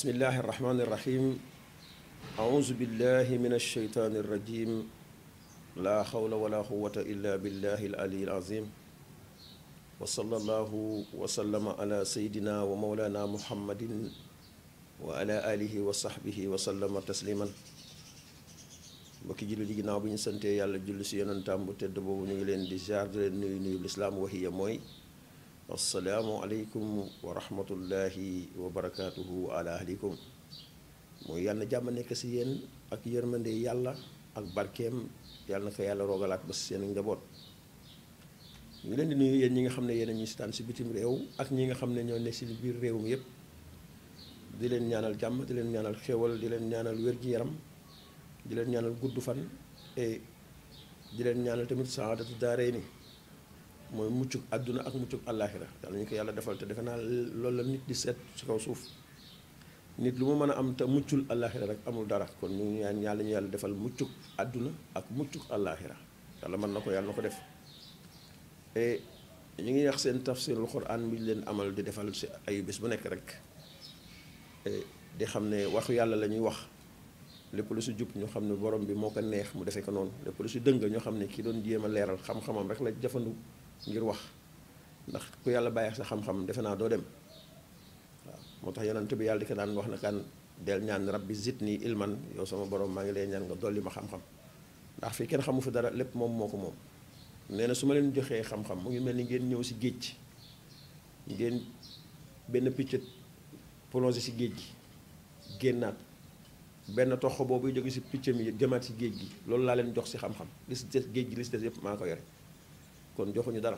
bismillahi irrahmani irrahim auzu billahi min alsheytaani irrajim laa xawla wala quwata illa billahi al ali azim wa sallallahu wa sallama ala seydina wa mawlana muhammadin wa ala alihi wa sahbihi wa sallama tasliman mbokki julli di ginnaaw bi ñu santee yàlla julli si yonentam bu tedd boobu ñu ngi leen di ziar di leen nuyu lislaam wahiya mooy assalaamu aleykum wa rahmatullahi wa barakaatuhu ala ahlikum mooy yàlla na jàmm nekk si yéen ak yërmande yàlla ak barkeem yàlla na ko yàlla roogalaat ba si seen njaboot ñu ngi leen di nuyu yéen ñi nga xam ne yéen a ñuy sitaan si bitim réew ak ñi nga xam ne ñoo ne si biir réew mi yépp di leen ñaanal jàmm di leen ñaanal xéwal di leen ñaanal wér-gi-yaram di leen ñaanal gudd fan et di leen ñaanal tamit saadatu daaree ni mooy muccug àdduna ak muccug àllaaxira yàlla ñu ko yàlla defal te defe naa loolu la nit di seet ci kaw suuf nit lu mu mën a am te muccul àllaaxira rek amul dara kon ñu ngi ñaan yàlla ñu yàlla defal muccug àdduna ak muccug àllaaxira yàlla mën na ko yàlla na ko def et ñu ngi wax seen tafsirul quran bi leen amal di defal si ay bés bu nekk rek di xam ne waxu yàlla la ñuy wax lépp lu si jub ñu xam ne borom bi moo ko neex mu defee ko noonu lépp lu si dëng ñoo xam ne ki doon jéem a leeral xam-xamam rek la jëfandu ngir wax ndax ku yàlla bàyyi sa xam-xam defe naa doo dem waaw moo tax yonent bi yàlla di ko daan wax na kan del ñaan rabbi zidni ilman yow sama borom maa ngi lay ñaan nga dolli ma xam-xam ndax fii kenn xamu fi dara lépp moom moo ko moom nee na su ma leen joxee xam-xam mu ngi mel ni ngeen ñëw si géej ngeen benn picc plongé si géej gi génnaat benn tox boobu jóge si picc mi jëmaat si géej gi loolu laa leen jox si xam-xam li si des géej gi li si des yëpp maa ko yore kon joxuñu dara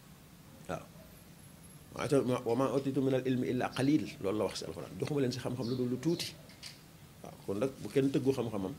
waaw wa maa utiitu min al ilmi illa qalil loolu la wax si alxuraan joxuma leen si xam-xam lu dul lu tuuti waaw kon nag bu kenn tëggu xam-xamam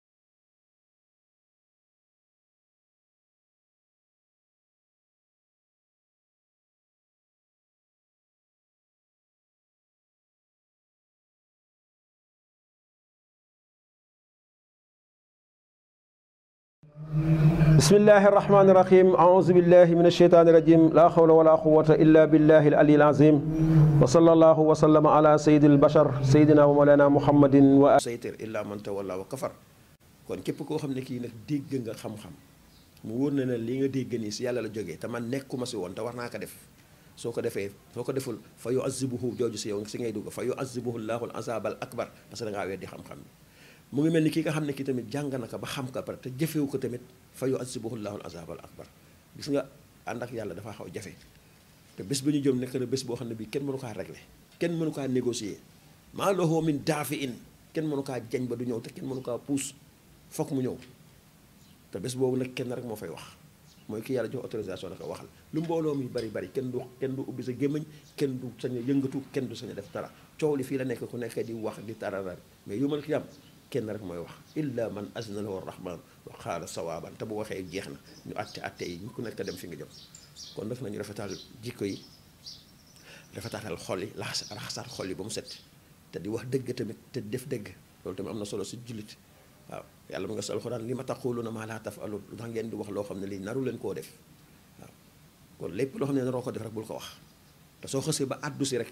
bismillahi irrahmani irrahim aouzu billahi min alsheytaani irajim laa xawla wala quwata illa billahi al ali al azim wa sallallahu wa sallama ala sayidi albachar sayidina wa mawlana muhammadin wa saytir illa man tawalla wa kafar kon képp koo xam ne kii nag dégg nga xam-xam mu wóor na ne li nga dégg nii si yàlla la jógee te man nekkuma si woon te war naa ko def soo ko defee soo ko deful fa yu azibuhu jooju si yow si ngay dugg fa yu azibuhu llahu al azab al akbar parce que da ngaa weddi xam-xam bi mu ngi mel ni kii nga xam ne kii tamit jàng na ko ba xam ko pare te jëfewu ko tamit fa yu azibuhu llahu al azab al akbar gis nga ànd ak yàlla dafa xaw jafe te bés ba ñu jëm nekk na bés boo xam ne bii kenn mënu kaa régler kenn mënu kaa négocier maa lahu min daafi in kenn mënu kaa jañ ba du ñëw te kenn mënu kaa puus foog mu ñëw te bés boobu nag kenn rek moo fay wax mooy kii yàlla jox autorisation naka waxal lu mbooloo mi bari kenn du ubbi sa gémmiñ kenn du sañ a yëngatu kenn du sañ a def dara coow li fii la nekk ku nekk di wax di tararar mais yu mal xiyam kenn rek mooy wax illa man azna lahu rahman wa qaala sawaaban te bu waxee jeex na ñu atte yi ñu ku nekk dem fi nga jëm kon def nañu rafetal jikko yi rafetatal xol yi raxasaat xol yi ba mu set te di wax dëgg tamit te def dëgg loolu tamit am na solo si jullit waaw yàlla mu nga sa alxuraan li ma taquluuna maa laa taf'aluun lu tax ngeen di wax loo xam ne lii naru leen koo def waaw kon lépp loo xam ne naroo ko def rek bul ko wax te soo xësee ba àddu si rek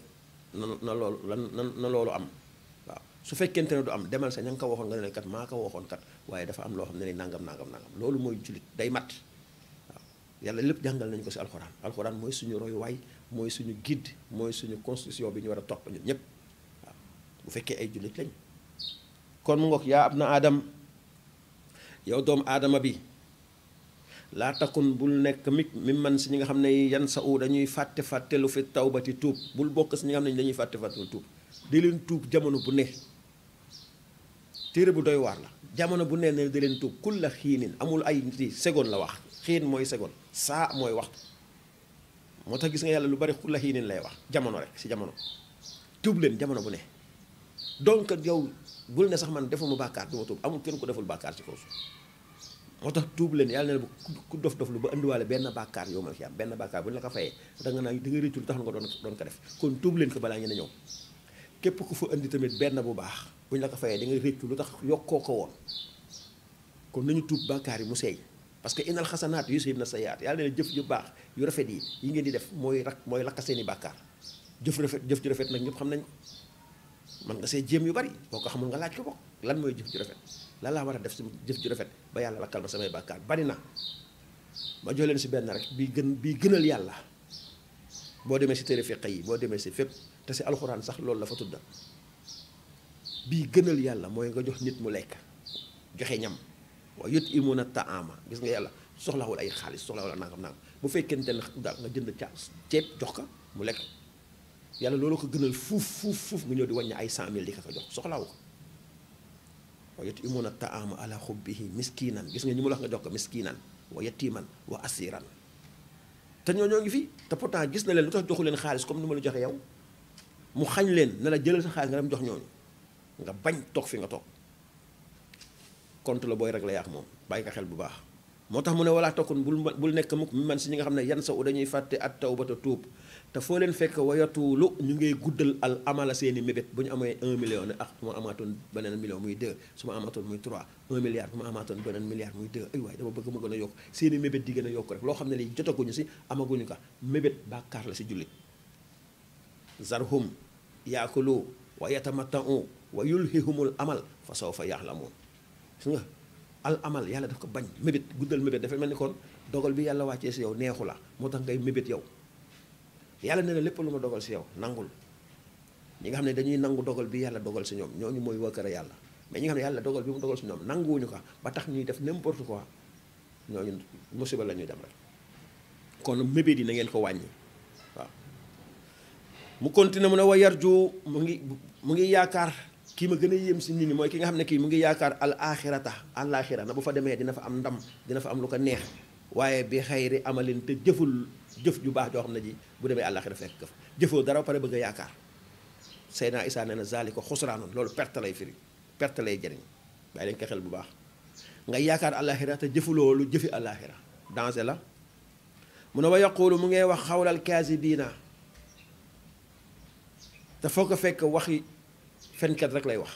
na loolu am waaw su fekkente ne du am demal sa ña nga ko waxoon nga ne kat maa ko waxoon kat waaye dafa am loo xam ne ni nangam loolu mooy jullit day mat waaw yàlla lépp jàngal nañu ko si alxuraan mooy suñu royuwaay mooy suñu guide mooy suñu constitution bi ñu war a topp ñun ñëpp waaw bu fekkee ay jullit lañ kon mu ngoog yaa abna aadam yow doomu aadama bi laa takun bul nekk mi man si ñi nga xam ne yan sa u dañuy fàttelu fi tawbati tuub bul bokk si ñi nga xam ne dañuy fàttelu tuub di leen tuub jamono bu ne téere bu doy waar la jamono bu ne ne di leen tuub kul la xiinin amul ay nit seconde la wax xiin mooy seconde saa mooy waxtu moo tax gis nga yàlla lu bari kul la xiinin lay wax jamono rek si jamono tuub leen jamono bu ne donc yow bul ne sax man defuma bàkkaar du ma tuub amul kenn ku deful bàkkaar ci kaw suuf moo tax tuub leen yàlla ne bu ku dof lu ba indiwaale benn bàkkaar yow ma fi am benn bàkkaar bu ñu la ko fayee da nga réccu lu tax nga doon ko def kon tuub leen ko balaa ngeen a ñëw képp ku fa indi tamit benn bu baax bu ñu la ko fayee da nga réccu lu tax yokkoo ko woon kon nañu tuub bàkkaar yi mu seey parce que innal xasanaat yuzhibna sayyi'aat yàlla ne jëf yu baax yu rafet yi ngeen di def mooy lakka seeni bàkkaar jëf ju rafet nag ñëpp xam nañ ko man nga see jéem yu bari boo ko xamul nga laaj ko bokk lan mooy jëf ju rafet lan laa war a def si jëf ju rafet ba yàlla lakkal ma samay bàkkaar bari na ma jox leen si benn rek bii gënal yàlla boo demee si téere fiq yi boo demee si fépp te si alxuraan sax loolu la fa tudda bii gënal yàlla mooy nga jox nit mu lekk joxe ñam wa yut'imuna ta'ama gis nga yàlla soxlawul ay xaalis soxlawul a nangam bu fekkente ne daal nga jënd ceeb jox ko mu lekk yàlla loolu ko gënal fuuf nga ñëw di wàññi ay 100 000 di ko jox soxlawu ko wa yut'imuna ta'ama ala xubbihi miskinan gis nga ñu mu la wax nga jox ko miskinan wa yatiman wa asiran te ñoo ngi fi te pourtant gis na leen lu tax joxu leen xaalis comme ni ma la joxe yow mu xañ leen ne la jëlal sa xaalis nga dem jox ñooñu nga bañ toog fi nga toog compte la booy rek la yaax moom bàyyi ko xel bu baax moo tax mu ne walaa tokkun bul nekk mukk mi man si ñi nga xam ne yan sa u dañuy fàtte at tawbata tuub te foo leen fekk wayatuulu ñu ngay guddal al amala seeni mébét bu ñu amee 1 million ne su ma amaatoon beneen million muy 2 su ma amaatoon muy 3 1 milliard bu ma amaatoon beneen milliard muy 2 ay waay dama bëgg mu gën a yokk seeni mébét di gën a yokk rek loo xam ne lii jotaguñu si amaguñu ko mébét bàkkaar la si jullit zarhum yaakulu wa yatamatta'u wa yulhihumul amal fa sawfa ya'lamun gis nga al amal yàlla daf ko bañ mébét guddal mébét dafa mel ni kon dogal bi yàlla wàccee si yow neexu la moo tax ngay mébét yow yàlla nee na lépp lu ma dogal si yow nangul ñi nga xam ne dañuy nangu dogal bi yàlla dogal si ñoom ñooñu mooy waa kër yàlla mais ñi nga xam ne yàlla dogal bi mu dogal si ñoom nanguwuñu ko ba tax ñuy def n'importe quoi ñooñu musiba la ñuy dem rek kon mébét yi na ngeen ko wàññi waaw mu continué mu ne wa yarju mu ngi yaakaar kii ma gën a yéem si nit ñi mooy ki nga xam ne kii mu ngi yaakaar al axirata àllaaxira na bu fa demee dina fa am ndam dina fa am lu ko neex waaye bi xayri amalin te jëful jëf ju baax joo xam ne ji bu demee àllaaxira fekk ko fa jëfoo dara ba pare bëgg a yaakaar Seydina Isaa nee na zaalika xusraanun loolu perte lay firi perte lay jëriñ waaye dañ ko xel bu baax nga yaakaar àllaaxira te jëfuloo lu jëfi àllaaxira danger la mu ne wa yaqulu mu ngay wax xawlal kaasibiina te foo ko fekk waxi fenkat rek lay wax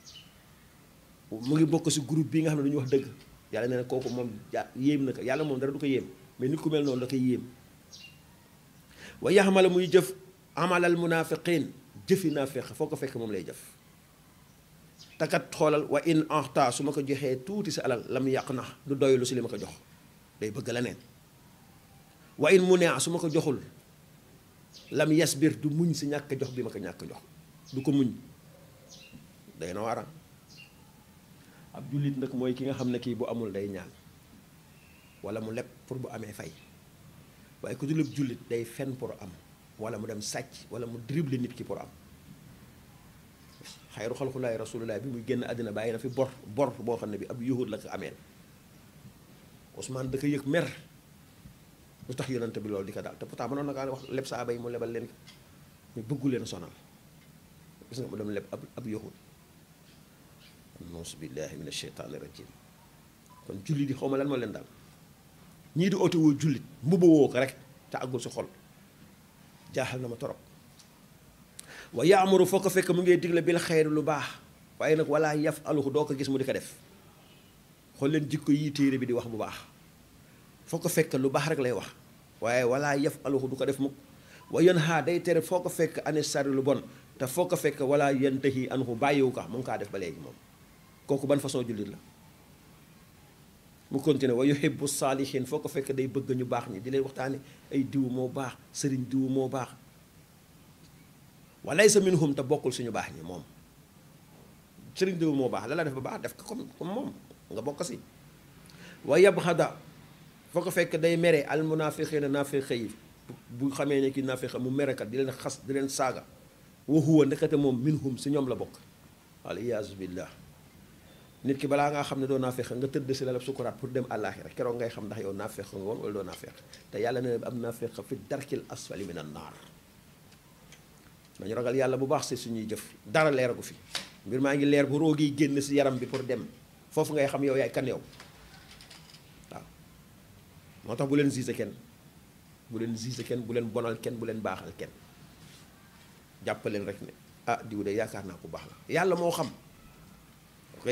mu ngi bokk si groupe bi nga xam ne duñu wax dëgg yàlla nee na kooku moom yéem na ko yàlla moom dara du ko yéem mais nit ku mel noonu da koy yéem wa yaxmala muy jëf amalal munafiqin jëfi naafeq foo ko fekk moom lay jëf takat xoolal wa in axta su ma ko joxee tuuti si alal lam yàq nax du doylu si li ma ko jox day bëgg la neen wa in mu ne su ma ko joxul lam yasbir du muñ si ñàkk jox bi ma ko ñàkk jox du ko muñ day na waara ab jullit nag mooy ki nga xam ne kii bu amul day ñaan wala mu leb pour bu amee fay waaye ku dul ab jullit day fen pour am wala mu dem sàcc wala mu dribble nit ki pour am xayru xalqulaahi rasulullah bi muy génn àddina bàyyi na fi bor boo xam ne bi ab yahud la ko ameel Ousmane da ko yëg mer lu tax yonante bi loolu di ko daal te pourtant mënoon na kaa wax leb saaba yi mu lebal leen ko ñu bëggu leen sonal gis nga mu dem leb ab yahud auzu billahi min asheytaani rajim kon jullit yi xaw ma lan moo leen daal ñii di oote woo jullit mbubu woo ko rek te àggul si xol jaaxal na ma torop wa yaamuru foo ko fekk mu ngay digle bil xayri lu baax waaye nag wala yaf aluhu doo ko gis mu di ko def xool leen jikko yii téere bi di wax bu baax foo ko fekk lu baax rek lay wax waaye wala yaf aluhu du ko def mukk wa yanha day tere foo ko fekk ani sari lu bon te foo ko fekk wala yantahi anhu bàyyiwu ko mu ngi kaa def ba léegi moom kooku ban façon jullit la mu continué wa yuhibbu saalihin foo ko fekk day bëgg ñu baax ñi di leen waxtaane ay diw moo baax sëriñ diw moo baax wa laysa minhum te bokkul suñu baax ñi moom sëriñ diw moo baax la la def ba baax def ko comme moom nga bokk si wa yabxada foo ko fekk day mere al munafiqina naafiq yi bu xamee ne ki naafiq mu merekat di leen xas di leen saaga wa huwa ndekete moom minhum si ñoom la bokk wal iyaazu billah nit ki balaa ngaa xam ne doo naafeq nga tëdd si lalab sukuraat pour dem àllaaxira keroog ngay xam ndax yow naafeq nga woon wala doo naafeq te yàlla ne am naafeq fi darkil asfali min an naar nañu ragal yàlla bu baax si suñuy jëf dara leeragu fi mbir maa ngi leer bu roogi génn si yaram bi pour dem foofu ngay xam yow yaay kan yow waaw moo tax bu leen gisé kenn bu leen gisé kenn bu leen bonal kenn bu leen baaxal kenn jàppaleen rek ne ah diw de yaakaar naa ko baax la yàlla moo xam ok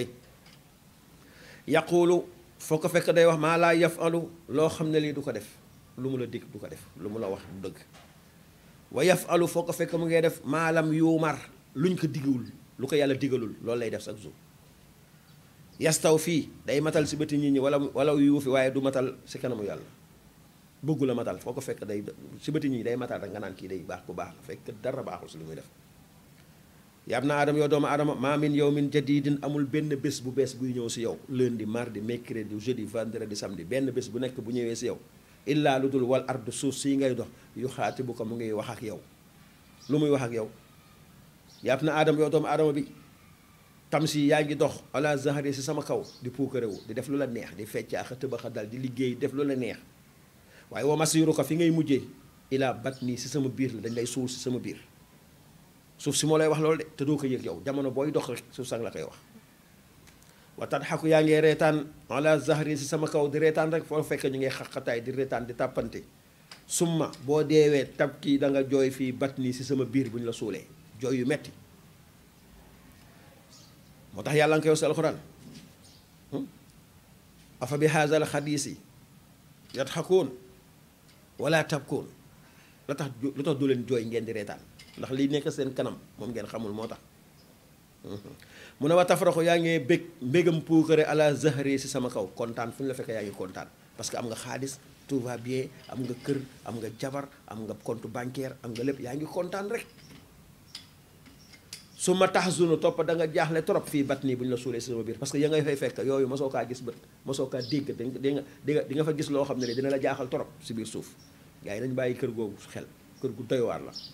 yaqulu foo ko fekk day wax maa laa yafalu loo xam ne lii du ko def lu mu la dig du ko def lu mu la wax du dëgg wa yafalu foo ko fekk mu ngay def maalam yuumar luñ ko diggiwul lu ko yàlla digalul loolu lay def chaque jour. yastaw fii day matal si bëti nit ñi wala yuufi waaye du matal si kanamu yàlla bëggu la matal foo ko fekk day si bëti nit ñi day matal rek nga naan kii day baax ku baax la fekk dara baaxul si lu muy def. yaab na aadama yow doomu aadama maa min yawmin jadidin amul benn bés bu bees buy ñëw si yow lundi mardi mercredi jeudi vendredi samedi benn bés bu nekk bu ñëwee si yow illaa lu dul wal ardu suuf sii ngay dox yu xaati bu ko mu ngi wax ak yow lu muy wax ak yow. yaab na aadama yow doomu aadama bi tamsi yaa ngi dox ala zahari si sama kaw di puukarewu di def lu la neex di fecc ak tëbaxa dal di liggéey def lu la neex waaye wa masiru ko fi ngay mujjee ilaa batni si sama biir la dañ lay suul si sama biir. suuf si moo lay wax loolu de te doo ko yëg yow jamono booy dox rek suuf sang la koy wax. wa tadxaku yaa ngi reetaan ala zahri si sama kaw di reetaan rek foo fekk ñu ngi xaqataay di reetaan di tàppante summa boo deewee tab kii da nga jooy fii batni si sama biir bu ñu la suulee jooy yu metti moo tax yàlla nga koy wax si alxuraan afa bi haazal xadiisi yadxakuun wala tabkuun lu tax du leen jooy ngeen di reetaan ndax liy nekk seen kanam moom ngeen xamul moo tax mu ne wa tafraxu yaa ngi bég mbégam puukare ala zahri si sama kaw kontaan fu ñu la fekkee yaa ngi kontaan parce que am nga xaalis tout va bien am nga kër am nga jabar am nga compte bancaire am nga lépp yaa ngi kontaan rek su ma tahzunu topp da nga jaaxle trop fii bat nii bu ñu la suulee si sama biir parce que ya ngay fay fekk yooyu mosoo kaa gis bët mosoo kaa dégg di nga fa gis loo xam ne dina la jaaxal trop si biir suuf gars yi dañu bàyyi kër googu xel kër gu doy waar la.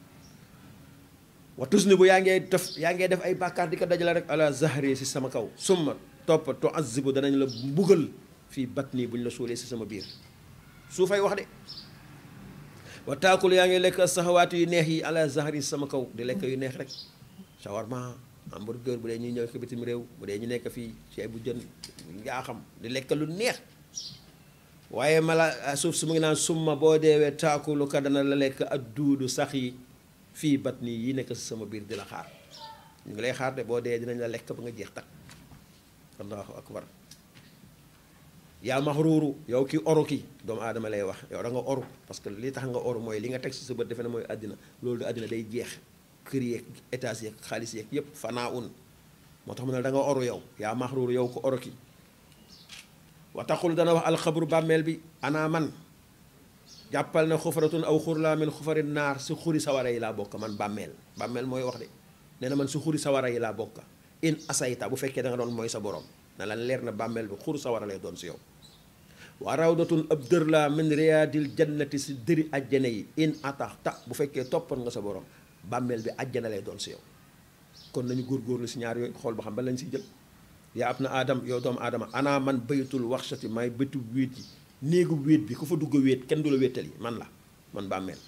watus ni bu yaa ngee def ay bàkkaar di ko dajale rek ala zahri si sama kaw summa topp tuazibu danañ la mbugal fii bat nii bu ñu la suulee si sama biir suufay wax de. wa taakul yaa ngi lekk saxawaatu yu neex yi ala zahri si sama kaw di lekk yu neex rek shawarma hamburger bu dee ñuy ñëw ko bitim réew bu dee ñu nekk fii ceeb bu jën ngaa xam di lekk lu neex waaye mala suuf su mu ngi naan summa boo deewee taakulu ka dana la lekk ak duudu sax yi fii bat nii yi nekk si sama biir di la xaar ñu ngi lay xaar de boo dee dinañ la lekk ba nga jeex tak allahu akbar yaa maxruuru yow ki oru ki doomu aadama lay wax yow da nga oru parce que li tax nga oru mooy li nga teg si sa bët defe ne mooy àddina loolu du àddina day jeex kër yeeg étage yeeg xaalis yeeg yépp fanaa un moo tax mu ne da nga oru yow yaa maxruuru yow ko oru ki wa taqul dana wax alxabru bàmmeel bi ana man jàppal na xufaratun aw xur laa min xufari naar si xuri sawara yi laa bokk man bàmmeel mooy wax de nee na man si xuri sawara yi laa bokk in asayta bu fekkee da nga doon mooy sa borom na la leer na bàmmeel bi xuru sawara lay doon si yow wa rawdatun ab dër laa min riyaadil jannati si dëri ajjana yi in ataxta bu fekkee toppoon nga sa borom bàmmeel bi ajjana lay doon si yow kon nañu góorgóorlu si ñaar yooyu xool ba xam ba lañ si jël yaa ab na aadam yow doomu aadama ana man baytul waxsati maay bëtu wéet yi néegu wéet bi ku fa dugg wéet kenn du la wéetali man bàmmeel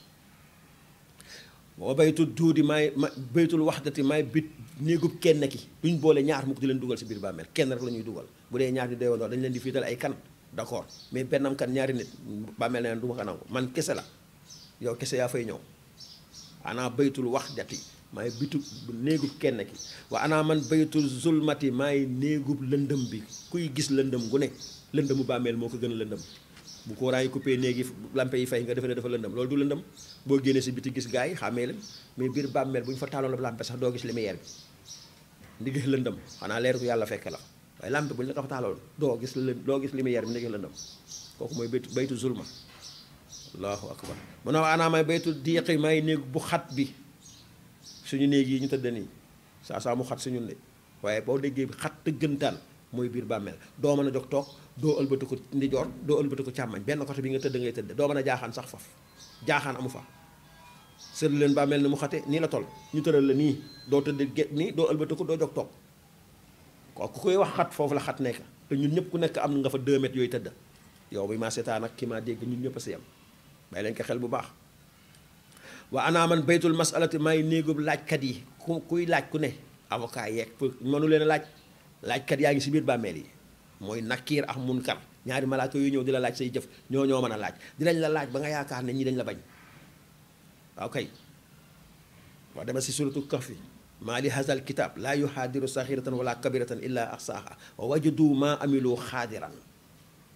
wa baytul duudi baytul waxdati maay bit néegub kenn ki duñ boole ñaar mukk di leen dugal si biir bàmmeel kenn rek la ñuy dugal bu dee ñaar di deewandoo dañ leen di fiital ay kan d'accord mais bennam kan ñaari nit bàmmeel na leen du ma ko nangu man kese la yow kese yaa fay ñëw ana baytul waxdati maay bitu néegub kenn ki wa ana man baytul zulmati maay néegub lëndëm bi kuy gis lëndëm gu ne lëndëmu bàmmeel moo ko gën a lëndëm bu courant yi coupé néegi lampe yi fay nga defe ne dafa lëndëm loolu du lëndëm boo génnee si biti gis gars yi xàmmee leen mais biir bàmmeel bu ñu fa taaloon la lampe sax doo gis lumière bi ndi gis lëndëm xanaa leer ko yàlla fekk la waaye lampe bu ñu la ko fa taaloon doo gis lumière bi ndi gis lëndëm kooku mooy baytu zulma allahu akbar mu ne ana may baytu diiqi may néeg bu xat bi suñu néeg yi ñu tëdd nii saa mu xat suñun de waaye boo déggee bi xat tëggantaan mooy biir bàmmeel doo mën a jóg toog doo ëlbati ko ndijoor doo ëlbati ko càmmañ benn côté bi nga tëdd ngay tëdd doo mën a jaaxaan sax faf jaaxaan amu fa seetlu leen bàmmeel ni mu xate nii la tol ñu tëral la nii doo tëdd get nii doo ëlbati ko doo jóg toog ku koy wax xat foofu la xat nekk te ñun ñëpp ku nekk am nga fa 2 mètres yooyu tëdd yow bi maa seetaan ak ki maa dégg ñun ñëpp a si yam bàyyi leen ko xel bu baax wa ana man baytul masalati may néegub laajkat yi kuy laaj ku ne avocat yeeg mënu leen a laajkat yaa ngi si biir bàmmeel yi mooy nakiir ak munkar ñaari malaaka yu ñëw di la laaj say jëf ñoo mën a laaj dinañ la laaj ba nga yaakaar ne ñii dañ la bañ waaw kay wax dama si suratu kahfi maa li hazal kitab laa yuhaadiru saxiratan wala kabiratan illa ahsaaha wa wajadu ma amilu xaadiran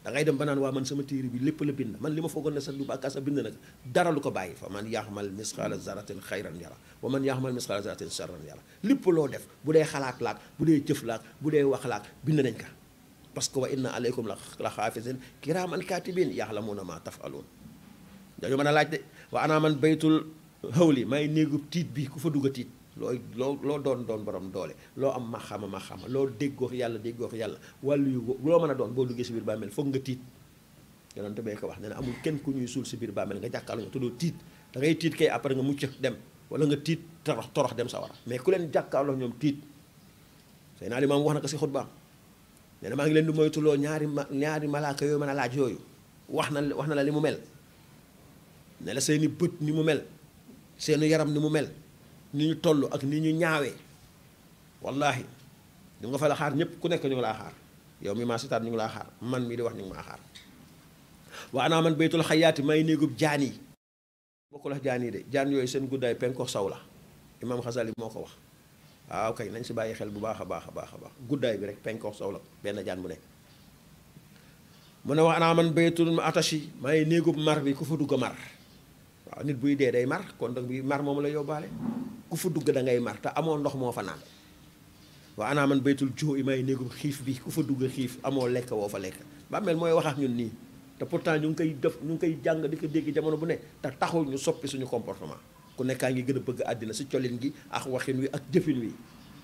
da ngay dem ba naan waa man sama téere bi lépp la bind man li ma foogoon ne sax du bàkkaar sax bind nag dara lu ko bàyyi fa man yaxmal misqaala zaratin xayran yara wa man yaxmal misqaala zaratin charran yara lépp loo def bu dee xalaat laak bu dee jëf laak bu dee wax laak bind nañ ka parce que wa inna aleykum la xaafisin kiraaman katibin yaxlamuuna ma tafaluun dañu mën a laaj de wa ana man baytul hawli may néegub tiit bi ku fa dugg a tiit loo doon borom doole loo am maxama loo déggoox yàlla wàllu yu loo mën a doon boo duggee si biir bàmmeel foog nga tiit yonent bee ko wax nee na amul kenn ku ñuy suul si biir bàmmeel nga jàkkaarloo nga tuddoo tiit da ngay tiit kay après nga mucc dem wala nga tiit torox dem sa war mais ku leen jàkkaarloo ñoom tiit sëy naa limaam wax na ko si xutbaam nee na maa ngi leen di moytuloo ñaari malaaka yooyu mën a laaj yooyu wax na la li mu mel ne la seeni bët ni mu mel seeni yaram ni mu mel ni ñu toll ak ni ñu ñaawee wallahi ñu nga fa la xaar ñëpp ku nekk ñu ngi laa xaar yow mi maa sitaat ñu ngi laa xaar man mii di wax ñu ngi maa xaar waa anaa man baytul xayaati may néegub jaan yi bokkul ak jaan yi de jaan yooyu seen guddaay penko saw la imaam Xasali moo ko wax waaw kay nañ si bàyyi xel bu baax a baax guddaay bi rek penko saw la benn jaan bu nekk mu ne wax anaa man baytul atashi may néegub mar bi ku fa dugg mar waaw nit buy dee day mar kon nag bi mar moom la yóbbaale ku fa dugg da ngay mar te amoo ndox moo fa naan waa anaa man baytul joo i may néegum xiif bi ku fa dugg xiif amoo lekk woo fa lekk bàmmeel mooy wax ak ñun nii te pourtant ñu ngi koy jàng di ko dégg jamono bu ne te taxul ñu soppi suñu comportement ku nekkaa ngi gën a bëgg àddina si colin gi ak waxin wi ak jëfin wi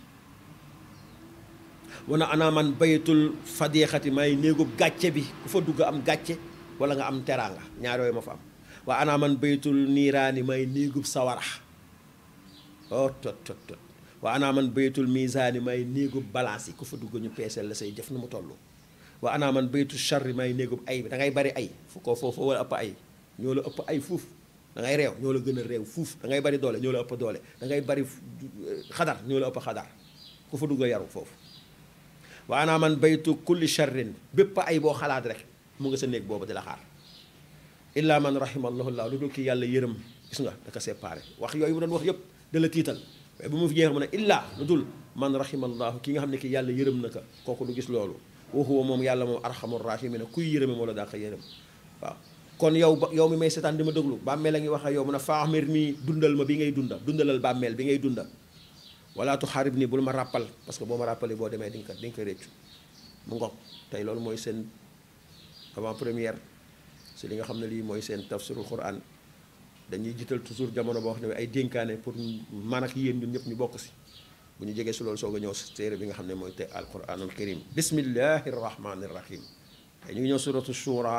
wana anaa man baytul fadeexati may néegub gàcce bi ku fa dugg am gàcce wala nga am teraanga ñaar yooyu ma fa am waa anaa man baytul niiraani may néegub sawara waa anaa man baytul misaani may néegub balance yi ku fa dugg ñu peeseel la say jëf nu mu toll waa anaa man baytul charri may néegub ay bi da ngay bari ay fu ko foofu wala ëpp ay ñoo la ëpp ay fuuf da ngay réew ñoo la gën a réew fuuf da ngay bari doole ñoo la ëpp doole da ngay bari xadar ñoo la ëpp xadar ku fa dugg yaru foofu waa anaa man baytu kulli charrin bépp ay boo xalaat rek mu nga sa néeg boobu di la xaar illaa man rahimallahu laa lu dul ki yàlla yërëm gis nga da ko séparé wax yooyu mu doon wax yëpp da la tiital mais bu mu fi jeex mu ne illaa lu dul man rahimallahu ki nga xam ne ki yàlla yërëm na ko kooku du gis loolu wa huwa moom yàlla moom arhamur rahimin kuy yërëme moo la daa ko yërëm waaw kon yow mi may seetaan di ma déglu bàmmeel a ngi wax ak yow mu ne faamir nii dundal ma bi ngay dundalal bàmmeel bi ngay dunda wala tu xaarib nii bul ma ràppal parce que boo ma ràppalee boo demee di nga ko réccu mu ngoog tey loolu mooy seen avant première si li nga xam ne lii mooy seen tafsirul quran dañuy jiital toujours jamono boo xam ne ay dénkaane pour man ak yéen ñun ñëpp ñu bokk si bu ñu jegee si loolu soog a ñëw si téere bi nga xam ne mooy te alquranul karim bismillahi rahmani rahim te ñu ngi ñëw suratu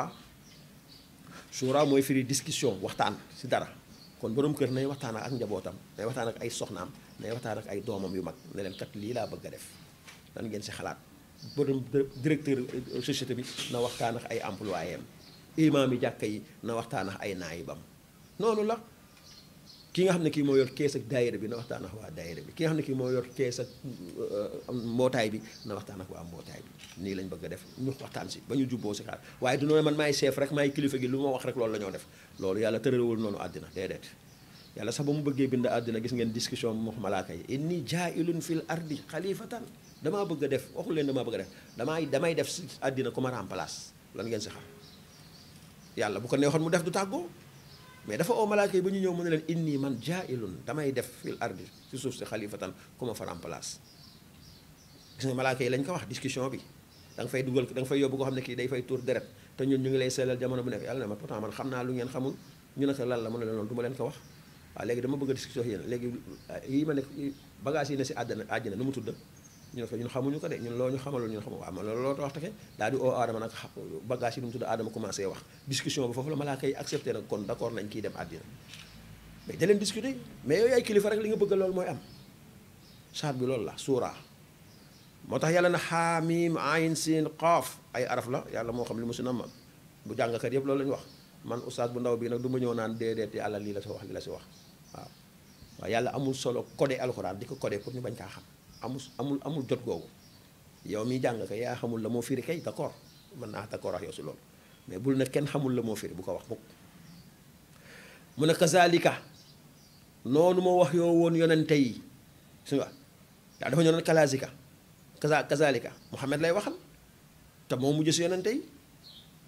shura mooy firi discussion waxtaan si dara kon borom kër nay waxtaan ak njabootam nay waxtaan ak ay soxnaam nay waxtaan ak ay doomam yu mag ne leen kat lii laa bëgg a def lan ngeen si xalaat borom directeur société bi na waxtaan ak ay employé am imaam yi jàkka yi na waxtaan ak ay naayibam noonu la ki nga xam ne kii moo yor kees ak daayira bi na waxtaan ak waa daayira bi ki nga xam ne kii moo yor kees ak mbootaay bi na waxtaan ak waa mbootaay bi nii lañ bëgg a def ñu waxtaan si ba ñu jubboo si xaar waaye du noonu man maay chef rek maay kilifa gi lu ma wax rek loolu la ñoo def loolu yàlla tëralewul noonu àddina déedéet yàlla sax ba mu bëggee bind àddina gis ngeen discussion bi mu wax malaaka yi inni jaa'ilun fil ardi xalifatan damaa bëgg a def waxul leen damaa bëgg a def damay def si àddina ku ma remplace lan ngeen si xam yàlla bu ko neexoon mu def du tàggoo mais dafa oo malaaka yi ba ñu ñëw mu ne leen inni man jaa'ilun damay def fil ardi si suuf si xalifatan ku ma fa remplace gis nga malaaka yi lañ ko wax discussion bi da nga fay dugal da nga fay yóbbu ko xam ne kii day fay tuur deret te ñun ñu ngi lay seelal jamono bu nekk yàlla ne ma pourtant man xam naa lu ngeen xamul ñu ne ko lan la mu ne leen loolu du ma leen ko wax waaw léegi dama bëgg a discussion yéen léegi yi ma nekk bagage yi ne si àjjana nu mu tudd ñu ne ko ñun xamuñu ko de ñun loo ñu xamalul ñun xamul waaw man loolu loo wax take daal di oo aadama nag bagage yi nu mu tudd aadama commencé wax discussion bi foofu la malaaka yi accepté nag kon d'accord nañ kii dem àddina mais da leen discuter mais yooyu ay kilifa rek li nga bëgg loolu mooy am saar bi loolu la suura moo tax yàlla na xaamim ayn siin qaaf ay araf la yàlla moo xam li mu si nam bu jàngkat yëpp loolu la ñu wax man oustaz bu ndaw bii nag du ma ñëw naan déedéet yàlla lii la si wax li la si wax waaw yàlla amul solo codé alxuraan di ko codé pour ñu bañ kaa xam amul jot googu yow miy jàng ko yaa xamul la moo firi kay d'accord mën naa d'accord ak yow si loolu mais bul ne kenn xamul la moo firi bu ko wax mukk mu ne kazalika noonu ma wax yoo woon yonente yi su nga yaa dafa ñoo kazalika Muhammad lay waxal te moo mujj si yonente yi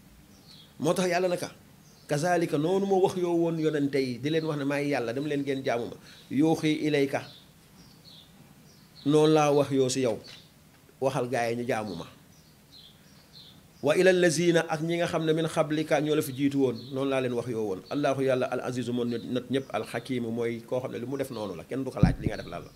moo tax yàlla naka kazalika noonu ma wax yoo woon yonente yi di leen wax ne maay yàlla dem leen ngeen jaamu ma yuuxi ilayka noonu laa wax yoo si yow waxal gaa yi ñu jaamu ma wa ilal lazina ak ñi nga xam ne min xablika ñoo la fi jiitu woon noonu laa leen wax yoo woon allahu yàlla al azizu moom not ñëpp alxakimu mooy koo xam ne li mu def noonu la kenn du ko laaj li nga def lan la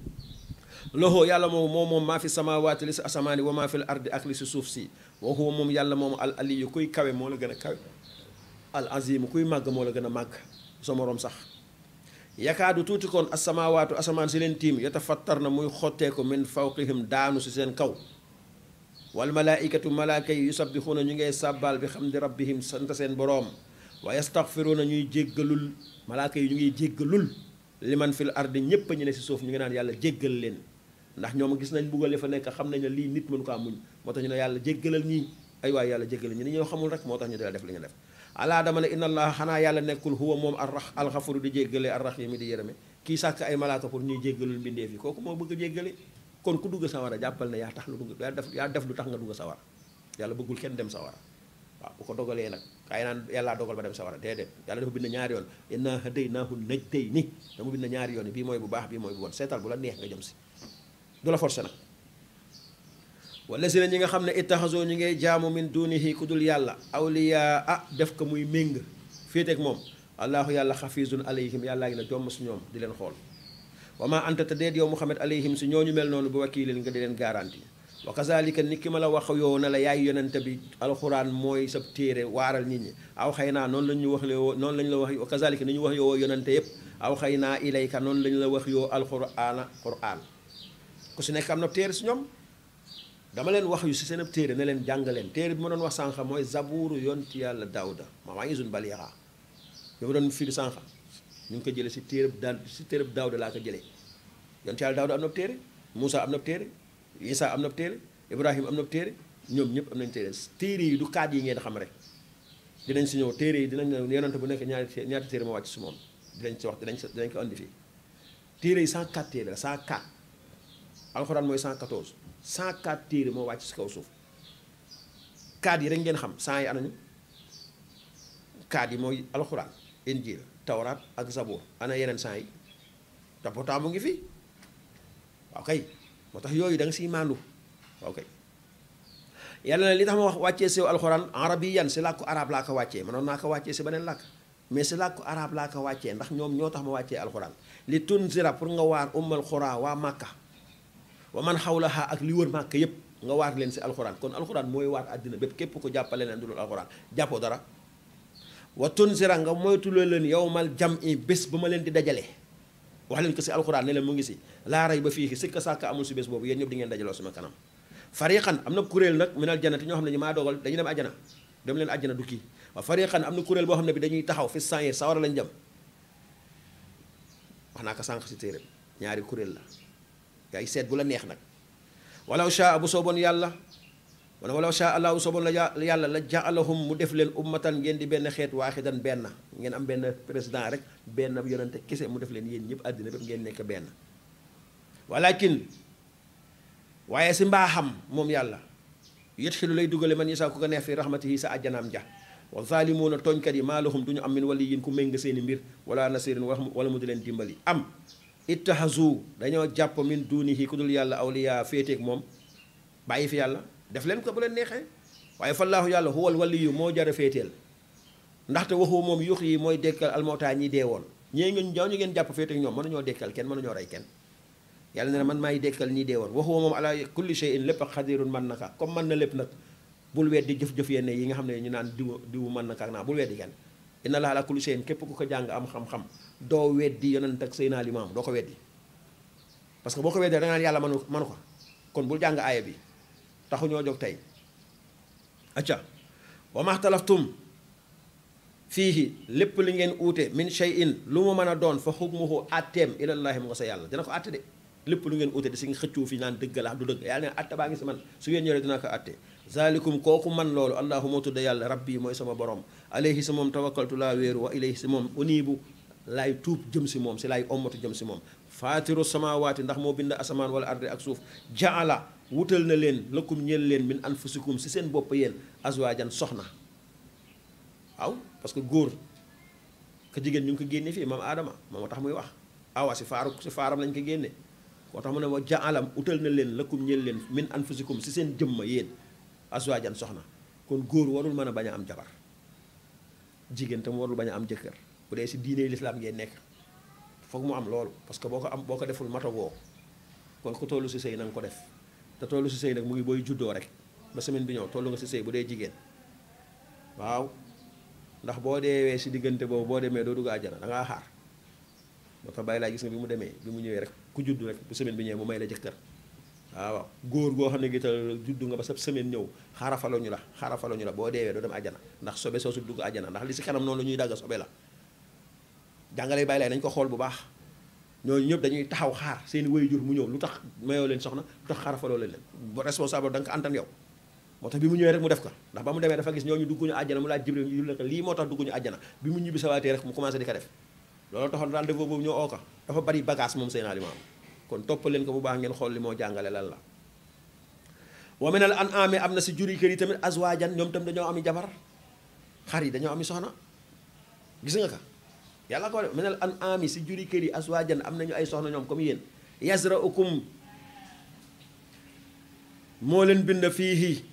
loxo yàlla moom maa fi samawaati li si asamaani wa maa fi l ardi ak li si suuf si wa huwa moom yàlla moom al aliyu kuy kawe moo la gën a kawe al azimu kuy màgg moo la gën a màgg sa moroom sax yakaadu tuuti koon asamawaatu asamaan si leen tiim yatafattar na muy xotteeku min fawqihim daanu si seen kaw wal malaaikatu malaaka yi yusabbixuuna ñu ngay sàbbaal bi xamdi rabbihim sant seen boroom wa yastaxfiruuna ñuy jéggalul malaaka yi ñu ngi jéggalul liman fil ardi ñépp ñu ne si suuf ñu ngi naan yàlla jéggal leen ndax ñoom gis nañ buggal fa nekk xam nañ ne lii nit mënu ko am muñ moo tax ñu ne yàlla jéggalal ñii ay waay yàlla jéggalal ñi ni ñoo xamul rek moo tax ñu dala def li ñu def alaa dama ne inna allaha xanaa yàlla nekkul huwa moom alxafuru di jéggale arrahimi di yërëme kii sàkk ay malaaka pour ñuy jéggalul mbindeef yi kooku moo bëgg a jéggale kon ku dugg sawara jàppal ne yaa tax lu dugg yaa def lu tax nga dugg sawara yàlla bëggul kenn dem sawara waaw bu ko dogalee nag kaay naan yàllaa dogal ba dem sawara déedéet yàlla dafa bind ñaari yoon inna hadaynaahu najdayni dama bind ñaari yoon yi bii mooy bu baax bii mooy bu bon seetal bu la neex nga jëm si du la forcé nag wala si na ñi nga xam ne ittaxasoo ñu ngay jaamu min dunihi ku dul yàlla awliyaa def ko muy méng féeteeg moom allahu yàlla xafisun alayhim yàllaa ngi ne jomm si ñoom di leen xool wa ma anta te déet yow Muhammad alayhim si ñooñu mel noonu bu wakiilin nga di leen garanti wa kazalika ni ki ma la wax yow ne la yaay yonente bi alxuraan mooy sab téere waaral nit ñi aw xëy naa noonu la ñu wax yoo noonu lañu la wax wa kazalika ni ñu wax yoo yonente yëpp aw xëy naa ilayka noonu lañu la wax yoo alxuraana quraan ku si nekk am na téere si ñoom dama leen wax yu si seen ab téere ne leen jàng leen téere bi ma doon wax sànq mooy zabuuru yonti yàlla daawuda maa ngi bal yaxaa bi ma doon firi sànq ñu ngi ko jëlee si téereb daawuda laa ko jëlee yonti yàlla daawuda am na téere Moussa am na téere Isa am na téere Ibrahima am na téere ñoom ñëpp am nañ téere téere yi du kaat yi ngeen xam rek dinañ si ñëw téere yi dinañ ne yonante bu nekk ñaari téere ma wàcc si moom dinañ si wax dinañ ko andi fii téere yi 104 téere la 104 alxuraan mooy 114 104 téere moo wàcc si kaw suuf kaat yi rek ngeen xam 100 yi anañu kaat yi mooy alxuraan injil tawraat ak zabur ana yeneen 100 yi te pourtant mu ngi fi waaw kay moo tax yooyu da nga siy maandu waaw kay yàlla na li tax ma wax wàccee si alxuraan arabiyan si làkku arab laa ko wàccee mënoon naa ko wàccee si beneen làkk mais si làkku arab laa ko wàccee ndax ñoom ñoo tax ma wàccee alxuraan li tunzira pour nga waar ummal xuraa waa màkka wa man xawlaha ak li wër màkka yépp nga waar leen si alxuraan kon alxuraan mooy waar àddina bépp képp ko jàppale leen du dul alxuraan jàppoo dara wa tunzira nga moytuloo leen yowmal jam'i bés ba ma leen di dajale wax leen ko si alxuraan ne leen mu ngi si laa rey ba fii sikka sàkka amul si bés boobu yéen ñëpp di ngeen dajaloo sama kanam fariqan am na kuréel nag minal jannati ñoo xam ne ñi maa dogal dañuy dem ajjana dem leen ajjana du kii wa fariqan am na kuréel boo xam ne bi dañuy taxaw fi sa'ir sawara lañ jëm wax naa ko sànq si téere ñaari kuréel la yaay seet bu la neex nag walaw shaa bu sooboon yàlla wala walaw shaa allah bu sooboon la yàlla la ja'alahum mu def leen ummatan ngeen di benn xeet waaxidan benn ngeen am benn président rek benn yonente kese mu def leen yéen ñëpp àddina bépp ngeen nekk benn walakin waaye si mbaaxam moom yàlla yudxilu lay dugale man yasaa ku ko neex fi rahmatihi sa àjjanaam ja wa zaalimuuna tooñkat yi maa lahum du ñu am min waliyin ku méng seeni mbir wala nasirin wala mu di leen dimbali am ittahazu dañoo jàpp min dunihi ku dul yàlla awliya féeteeg moom bàyyi fi yàlla def leen ko bu leen neexee waaye fallaahu yàlla huwal waliyu moo jara féeteel ndaxte waxu moom yux yi mooy dekkal almawtaa ñi dee woon ñee ngeen ñu ngeen jàpp féeteeg ñoom mënuñoo dekkal kenn mënuñoo rey kenn yàlla ne man maay dekkal ñi dee woon waxu moom ala kulli shay'in lépp ak xadirun mën na ka comme mën na lépp nag bul weddi jëf-jëf yenn yi nga xam ne ñu naan diwu mën na ka ak naa bul weddi kenn inna laa ala kulli shay'in képp ku ko jàng am xam-xam doo weddi yonent ak Seydina Limaam doo ko weddi parce que boo ko weddee da nga naan yàlla manu ko kon bul jàng aaya bi taxu ñoo jóg tey acca wa maxtalaftum fiihi lépp li ngeen uute min shay'in lu mu mën a doon fa xukmuhu atteem ilallaahi mu nga sa yàlla dina ko atte de lépp lu ngeen uute di si nga xëccoo fi naan dëgg la du dëgg yàlla ne atte baa ngi si man su ngeen ñëwee dina ko atte zalikum kooku man loolu allahu moo tudde yàlla rabbi mooy sama borom alayhi si moom tawakkaltu laa wéeru wa ilayhi si moom uniibu laay tuub jëm si moom si laay ommatu jëm si moom faatiru samawaati ndax moo bind asamaan wala ardi ak suuf jaala wutal na leen lakum ñeel leen min anfusikum si seen bopp yéen azwaajan soxna waaw parce que góor ka jigéen ñu ngi ko génne fii maam aadama moo tax muy wax awa si faaram lañ ko génne koo tax mu ne wa jaalam utal na leen lakum ñeel leen min anfusikum si seen jëmma yéen azwaajan soxna kon góor warul mën a bañ a am jabar jigéen tam warul bañ a am jëkkër bu dee si diine lislaam ngeen nekk foog mu am loolu parce que boo ko deful matagoo kon ku tollu si sëy na nga ko def te tollu si sëy nag mu ngi booy juddoo rek ba semaine bi ñëw tollu nga si sëy bu dee jigéen waaw ndax boo deewee si diggante boobu boo demee doo dugg àjjana da ngaa xaar moo tax bàyyi laa gis nga bi mu demee bi mu ñëwee rek ku judd rek bu semaine bi ñëwee mu may la jëkkër waaw góor goo xam ne gital juddu nga ba sa semaine ñëw xaarafaloo ñu la boo deewee doo dem àjjana ndax sobe soosu dugg àjjana ndax li si kanam noonu la ñuy dagg sobe la jàngale bàyyi laay nañ ko xool bu baax ñooñu ñëpp dañuy taxaw xaar seen waajur mu ñëw lu tax mayoo leen soxna lu tax xaarafaloo leen responsable da nga ko antan yow moo tax bi mu ñëwee rek mu def ko ndax ba mu demee dafa gis ñooñu dugguñu àjjana mu laaj Jibril ñu la lii moo tax dugguñu àjjana bi mu ñibbi sawaatee rek mu commencé di ko def loolu taxoon rendez-vous boobu ñoo oo ko dafa bari bagage moom seen alimaam kon toppal leen ko bu baax ngeen xool li moo jàngale lan la wa minal an'aami am na si juri kër yi tamit azwaajan ñoom tam dañoo ami jabar xar yi dañoo ami soxna gis nga ka yàlla ko def minal an'aami si juri kër yi azwaajan am nañu ay soxna ñoom comme yéen yazra'ukum moo leen bind fiihi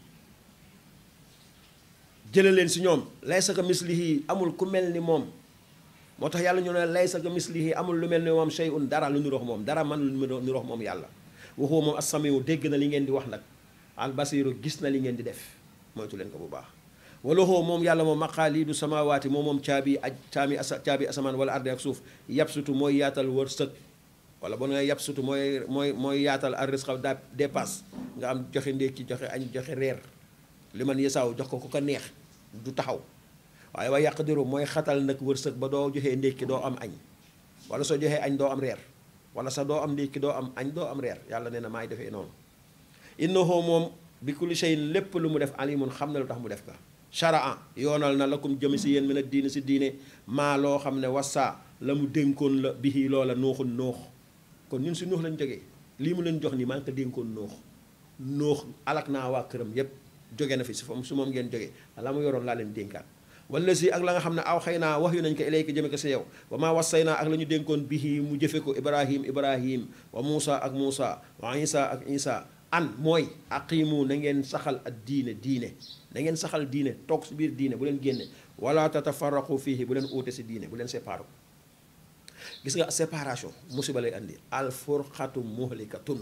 jële leen si ñoom laysa ka mislihi amul ku mel ni moom moo tax yàlla ñu ne laysa ka mislihi amul lu mel ni moom shay'un dara lu nirox moom dara man lu nirox moom yàlla waxoo moom as-samiu dégg na li ngeen di wax nag al-basiru gis na li ngeen di def moytu leen ko bu baax wala xoo moom yàlla moom maqaalidu samawaati moom caabi asamaan wala ardi ak suuf yabsutu mooy yaatal wërsëg wala ba nga yabsutu mooy yaatal ar-rizqa dépasse nga am joxe ndékki joxe añ joxe reer li man yesaaw jox ko ku ko neex du taxaw waaye wa yaqdiru mooy xatal nag wërsëg ba doo joxee ndékki doo am añ wala soo joxee añ doo am reer wala sax doo am ndékki doo am añ doo am reer yàlla nee na maay defee noonu innahu moom bi kulli shay'in lépp lu mu def alimun xam na lu tax mu def ka sharaa yoonal na lakum jëm si yéen mina diine si diine maa loo xam ne wasa la mu dénkoon la bihi loola nooxun noox kon ñun si noox lañ jógee lii mu leen jox nii maa ngi ko dénkoon noox alak naa waa këram yépp jóge na fi si su moom ngeen jógee la mu yoroon laa leen dénkaat wala si ak la nga xam ne aw xëy naa wax yu nañ ko ilayka jëme ko si yow wa maa wasay naa ak la ñu dénkoon bihi mu jëfe ko ibrahim wa Muusa ak Muusa wa Isa ak Isa an mooy aqimu na ngeen saxal ak diine na ngeen saxal diine toog si biir diine bu leen génne wala tatafarraqu fihi bu leen uute si diine bu leen séparé gis nga séparation musiba lay andi al furqatu muhlikatun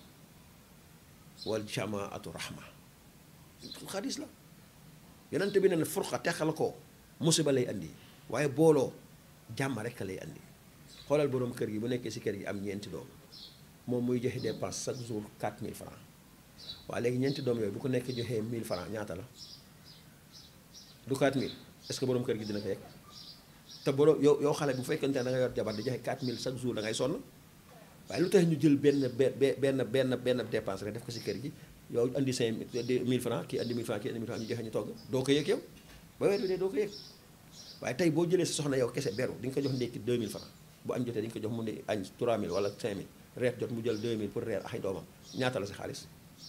wal jamaatu rahma xadis la yonent bi ne na furqa teqal ko musiba lay andi waaye booloo jàmm rek lay andi xoolal borom kër gi bu nekkee si kër gi am ñeenti doom moom muy joxe dépense chaque jour 4000 francs waaye léegi ñeenti doom yooyu bu ko nekk joxee 1000 francs ñaata la du 4000 est-ce que borom kër gi dina ko yegg te borom yow xale bu fekkente ne da nga yor jabar di joxe 4000 chaque jour da ngay sonn waaye lu tax ñu jël benn dépense rek def ko si kër gi yow andi 5000 francs kii andi 1000 francs kii andi 1000 francs ñu joxe ñu togg doo ko yëg yow ba weer bi dee doo ko yëg waaye tey boo jëlee sa soxna yow kese beru di nga ko jox ndékki 2000 francs bu añ jotee di nga ko jox mu ne añ 3000 wala 5000 reer jot mu jël 2000 pour reer ay doomam ñaata la si xaalis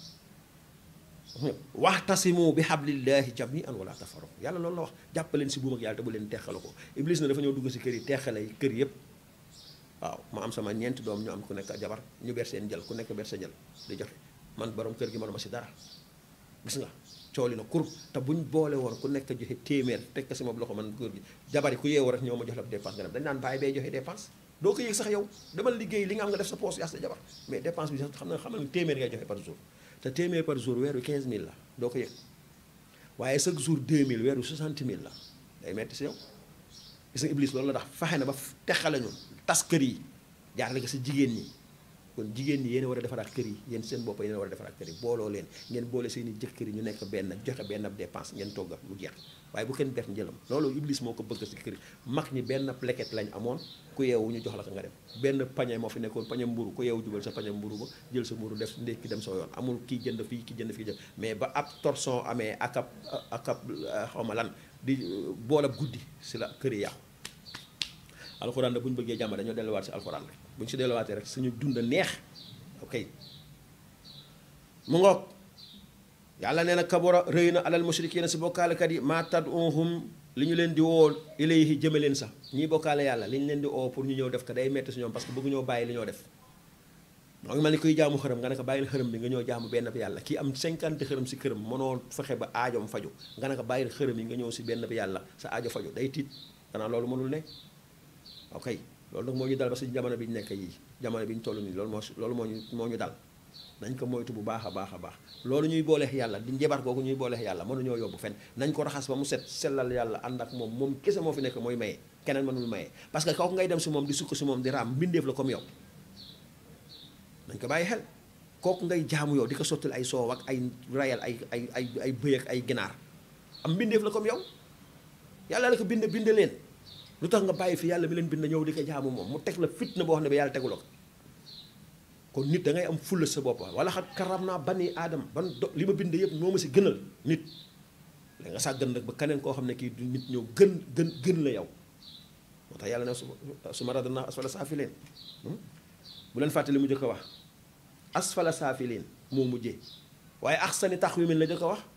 waxtasimu bi hablillahi jami'an wala tafarraqu yàlla loolu la wax jàppaleen si buum ak yàlla te bu leen teexale ko iblis na dafa ñëw dugg si kër yi teexale kër yëpp waaw ma am sama ñeenti doom ñu am ku nekk jabar ñu ber seen jël ku nekk ber sa jël di joxe man borom kër gi manuma si dara gis nga cooli na kur te buñ boole woon ku nekk joxe téeméer teg ko sama loxo man góor gi jabar yi ku yeewu rek ñëw ma jox la dépense nga dem dañ naan bàyyi bay joxe dépense doo ko yëg sax yow demal liggéey li nga am nga def sa poche yaa sa jabar mais dépense bi sax xam nga téeméer ngay joxe par jour te téeméer par jour weeru 15000 la doo ko yëg waaye chaque jour 2000 weeru 60000 la day metti si yow gis nga iblis loolu la tax fexe na ba texale ñu tas kër yi jaarale ko si jigéen ñi kon jigéen ñi yéen a war a defaraat kër yi yéen seen bopp yéen a war a defaraat kër yi booloo leen ngeen boole seen i jëkkër yi ñu nekk benn joxe benn dépense ngeen togga mu jeex waaye bu kenn def njëlam loolu iblis moo ko bëgg si kër yi mag ñi benn plaquette lañ amoon ku yeewu ñu jox la ko nga dem benn pañe moo fi nekkoon pañe mburu ku yeewu jubal sa pañe mburu ba jël sa mburu def ndékki dem soo yoon amul kii jënd fii kii jënd fii jënd mais ba ab torsion amee ak ab xaw ma lan di boolab guddi si la kër yi yàqu alxuraan da bu ñu bëggee jàmm dañoo delluwaat si alxuraan rek bu ñu si delluwaatee rek suñu dund neex ok mu ngoog yàlla nee na kabura rëy na alal mushrikiina si bokkaalekat yi maa tad'uhum li ñu leen di woo ilayhi jëme leen sax ñiy bokkaale yàlla li ñu leen di woo pour ñu ñëw def ko day metti si ñoom parce que bëgg ñoo bàyyi li ñoo def moo ngi mel ni kuy jaamu xërëm nga ne ko bàyyil xërëm bi nga ñëw jaamu benn bi yàlla kii am 50 xërëm si këram mënoo fexe ba aajoom faju nga ne ko bàyyil xërëm yi nga ñëw si benn bi yàlla sa aajo faju day tiit xanaa loolu mënul ne ok loolu nag moo ñu dal ba si jamono bi ñu nekk yii jamono bi ñu toll nii loolu moo ñu dal nañ ko moytu bu baax a baax a baax loolu ñuy booleex yàlla di njabar googu ñuy booleex yàlla mënuñoo yóbbu fenn nañ ko raxas ba mu set sellal yàlla ànd ak moom kese moo fi nekk mooy maye keneen mënul maye parce que kooku ngay dem si moom di sukk si moom di raam mbindeef la comme yow nañ ko bàyyi xel kooku ngay jaamu yow di ko sottil ay soow ak ay rayal ay bëy ak ay ginaar am mbindeef la comme yow yàlla la ko bind leen lu tax nga bàyyi fi yàlla mi leen bind ñëw di ko jaamu moom mu teg la fitna boo xam ne bi yàlla tegu la ko kon nit da ngay am fulla sa bopp wala xat karam naa bani aadama li ma bind yëpp moo ma si gënal nit la nga sàggan nag ba keneen koo xam ne kii du nit ñëw gën la yow moo tax yàlla ne su ma radana asfala saafiliin bu leen fàtte li mu jëkk a wax asfala saafiliin moo mujjee waaye axsani taqwiimin la jëkk a wax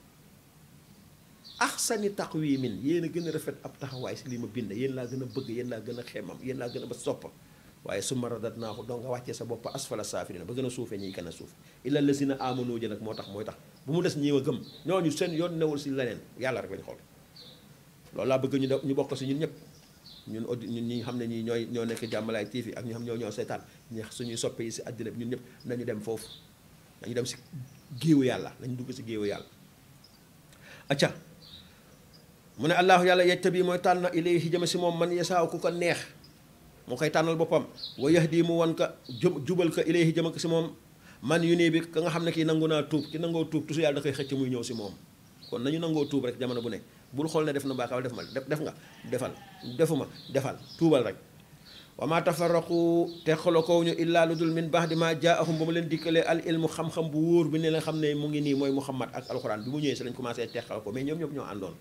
axsani taqwiimin yéen a gën a rafet ab taxawaay si li ma bind yéen laa gën a bëgg yéen laa gën a xeemam yéen laa gën a ba soppa waaye summa radadnaahu donc nga wàccee sa bopp asfala saafiliin ba gën a suufee ñiy gën a suuf illa lazina aamanu jë nag mooy tax bu mu des ñi ma gëm ñooñu seen yoon newul si leneen yàlla rek lañu xool loolu laa bëgg ñu bokk si ñun ñëpp ñun ñi xam ne ñoo nekk Jàmmalaay TV ak ñu xam ñoo seetaan ñi suñuy soppe yi si àddina bi ñun ñëpp nañu dem foofu nañu dem si géewu yàlla nañu dugg si géewu yàlla acca mu ne allaahu yàlla yajtabi mooy tànn ilayhi jëme si moom man yasaaw ku ko neex moo koy tànnal boppam wa yahdi mu wan ka jubal ka ilayhi jëme ko si moom man yu nii bi ka nga xam ne kii nangu naa tuub ki nangoo tuub toujours yàlla da koy xëcc muy ñëw si moom kon nañu nangoo tuub rek jamono bu ne bul xool ne def na baakaar def nga defal defuma defal tuubal rek wa ma tafarraqu teqaloo kow ñu illaa lu dul min ba'di ma jaa'ahum ba mu leen dikkalee al ilmu xam-xam bu wóor bi ne leen xam ne mu ngi nii mooy Muhammad ak alxuraan bi mu ñëwee si lañ commencé teqal ko mais ñoom ñëpp ñoo àndoon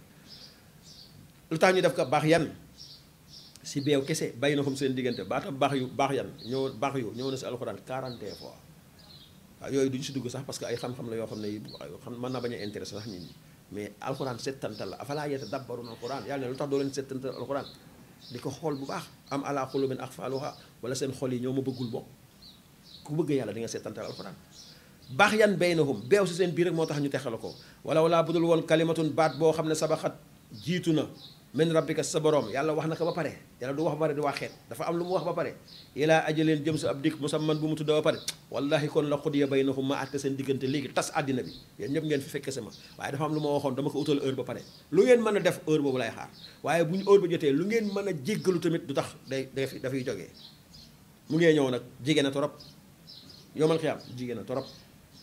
lu tax ñu def ko baax yan si beew kese bàyyi na xam seen diggante baatam baax yan ñëw na si alxuraan 40 fois waaw yooyu duñu si dugg sax parce que ay xam-xam la yoo xam ne xam mën naa bañ a intéressé sax nit ñi mais alxuraan settantal la afalaa yatadabbaruuna alxuraan yàlla ne lu tax doo leen settantal alxuraan di ko xool bu baax am ala qulubin aqfaaluhaa wala seen xol yi ñoo ma bëggul bokk ku bëgg yàlla di nga settantal alxuraan baax yan baynahum beew si seen biir rek moo tax ñu texal ko wala budul woon kalimatun baat boo xam ne sabaxat jiitu na min rabbika sa borom yàlla wax na ko ba pare yàlla du wax ba pare di waxeet dafa am lu mu wax ba pare ilaa ajaleen jëm si ab dikk musamman bu mu tudda ba pare wallahi kon la xudiya baynahum ma àtte seen diggante léegi tas àddina bi yéen ñëpp ngeen fi fekke sama waaye dafa am lu ma waxoon dama ko utal heure ba pare lu ngeen mën a def heure boobu lay xaar waaye bu ñu heure ba jotee lu ngeen mën a jéggalu tamit du tax dafay jógee mu ngee ñëw nag jigéen a torop yowmal xiyaam jigéen a torop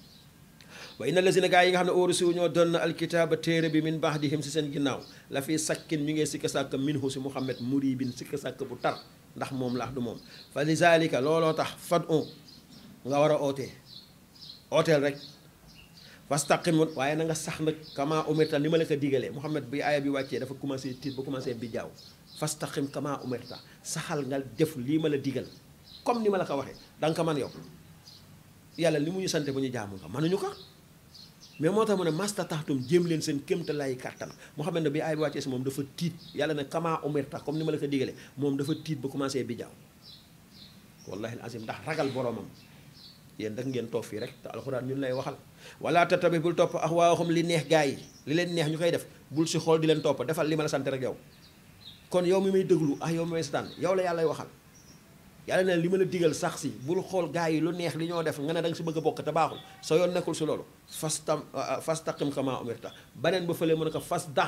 wa inna lazina gaa yi nga xam ne ursiu ñoo doon na alkitaaba téere bi min ba'dihim si seen ginnaaw la fi sakkin ñu ngee sikka sàkk minhu si Muhammad muribin sikka sàkk bu tar ndax moom la du moom fa lizalika looloo tax fad'u nga war a ooteel rek fastaqim waaye na nga sax nag kama umirta ni ma la ko digalee Muhammad bi aaya bi wàccee dafa commencé tiit ba commencé bi jaaw fastaqim kama umirta saxal nga def lii ma la digal comme ni ma la ko waxee da nga ko man yow yàlla li mu ñu sante ba ñu jaamu nga mënuñu ko mais moo tax mu ne mastata'tum jéem leen seen kéemtalaay kàttan moo xam ne bi ay bi wàccee si moom dafa tiit yàlla ne kama umirta comme ni ma la ko digalee moom dafa tiit ba commencé bi jaaw wallahi alazim ndax ragal boromam yéen dak ngeen toog fii rek te alxuraan ñun lay waxal wala tatabi bul topp ahwaahum li neex gaa yi li leen neex ñu koy def bul si xool di leen topp defal li ma la sant rek yow kon yow mi may déglu yow mi may setaan yow la yàlla lay waxal yàlla ne li ma la digal sax si bul xool gaa yi lu neex li ñoo def nga ne da nga si bëgg a bokk te baaxul sa yoon nekkul si loolu fastaqim kama umirta beneen ba fële mu ne ko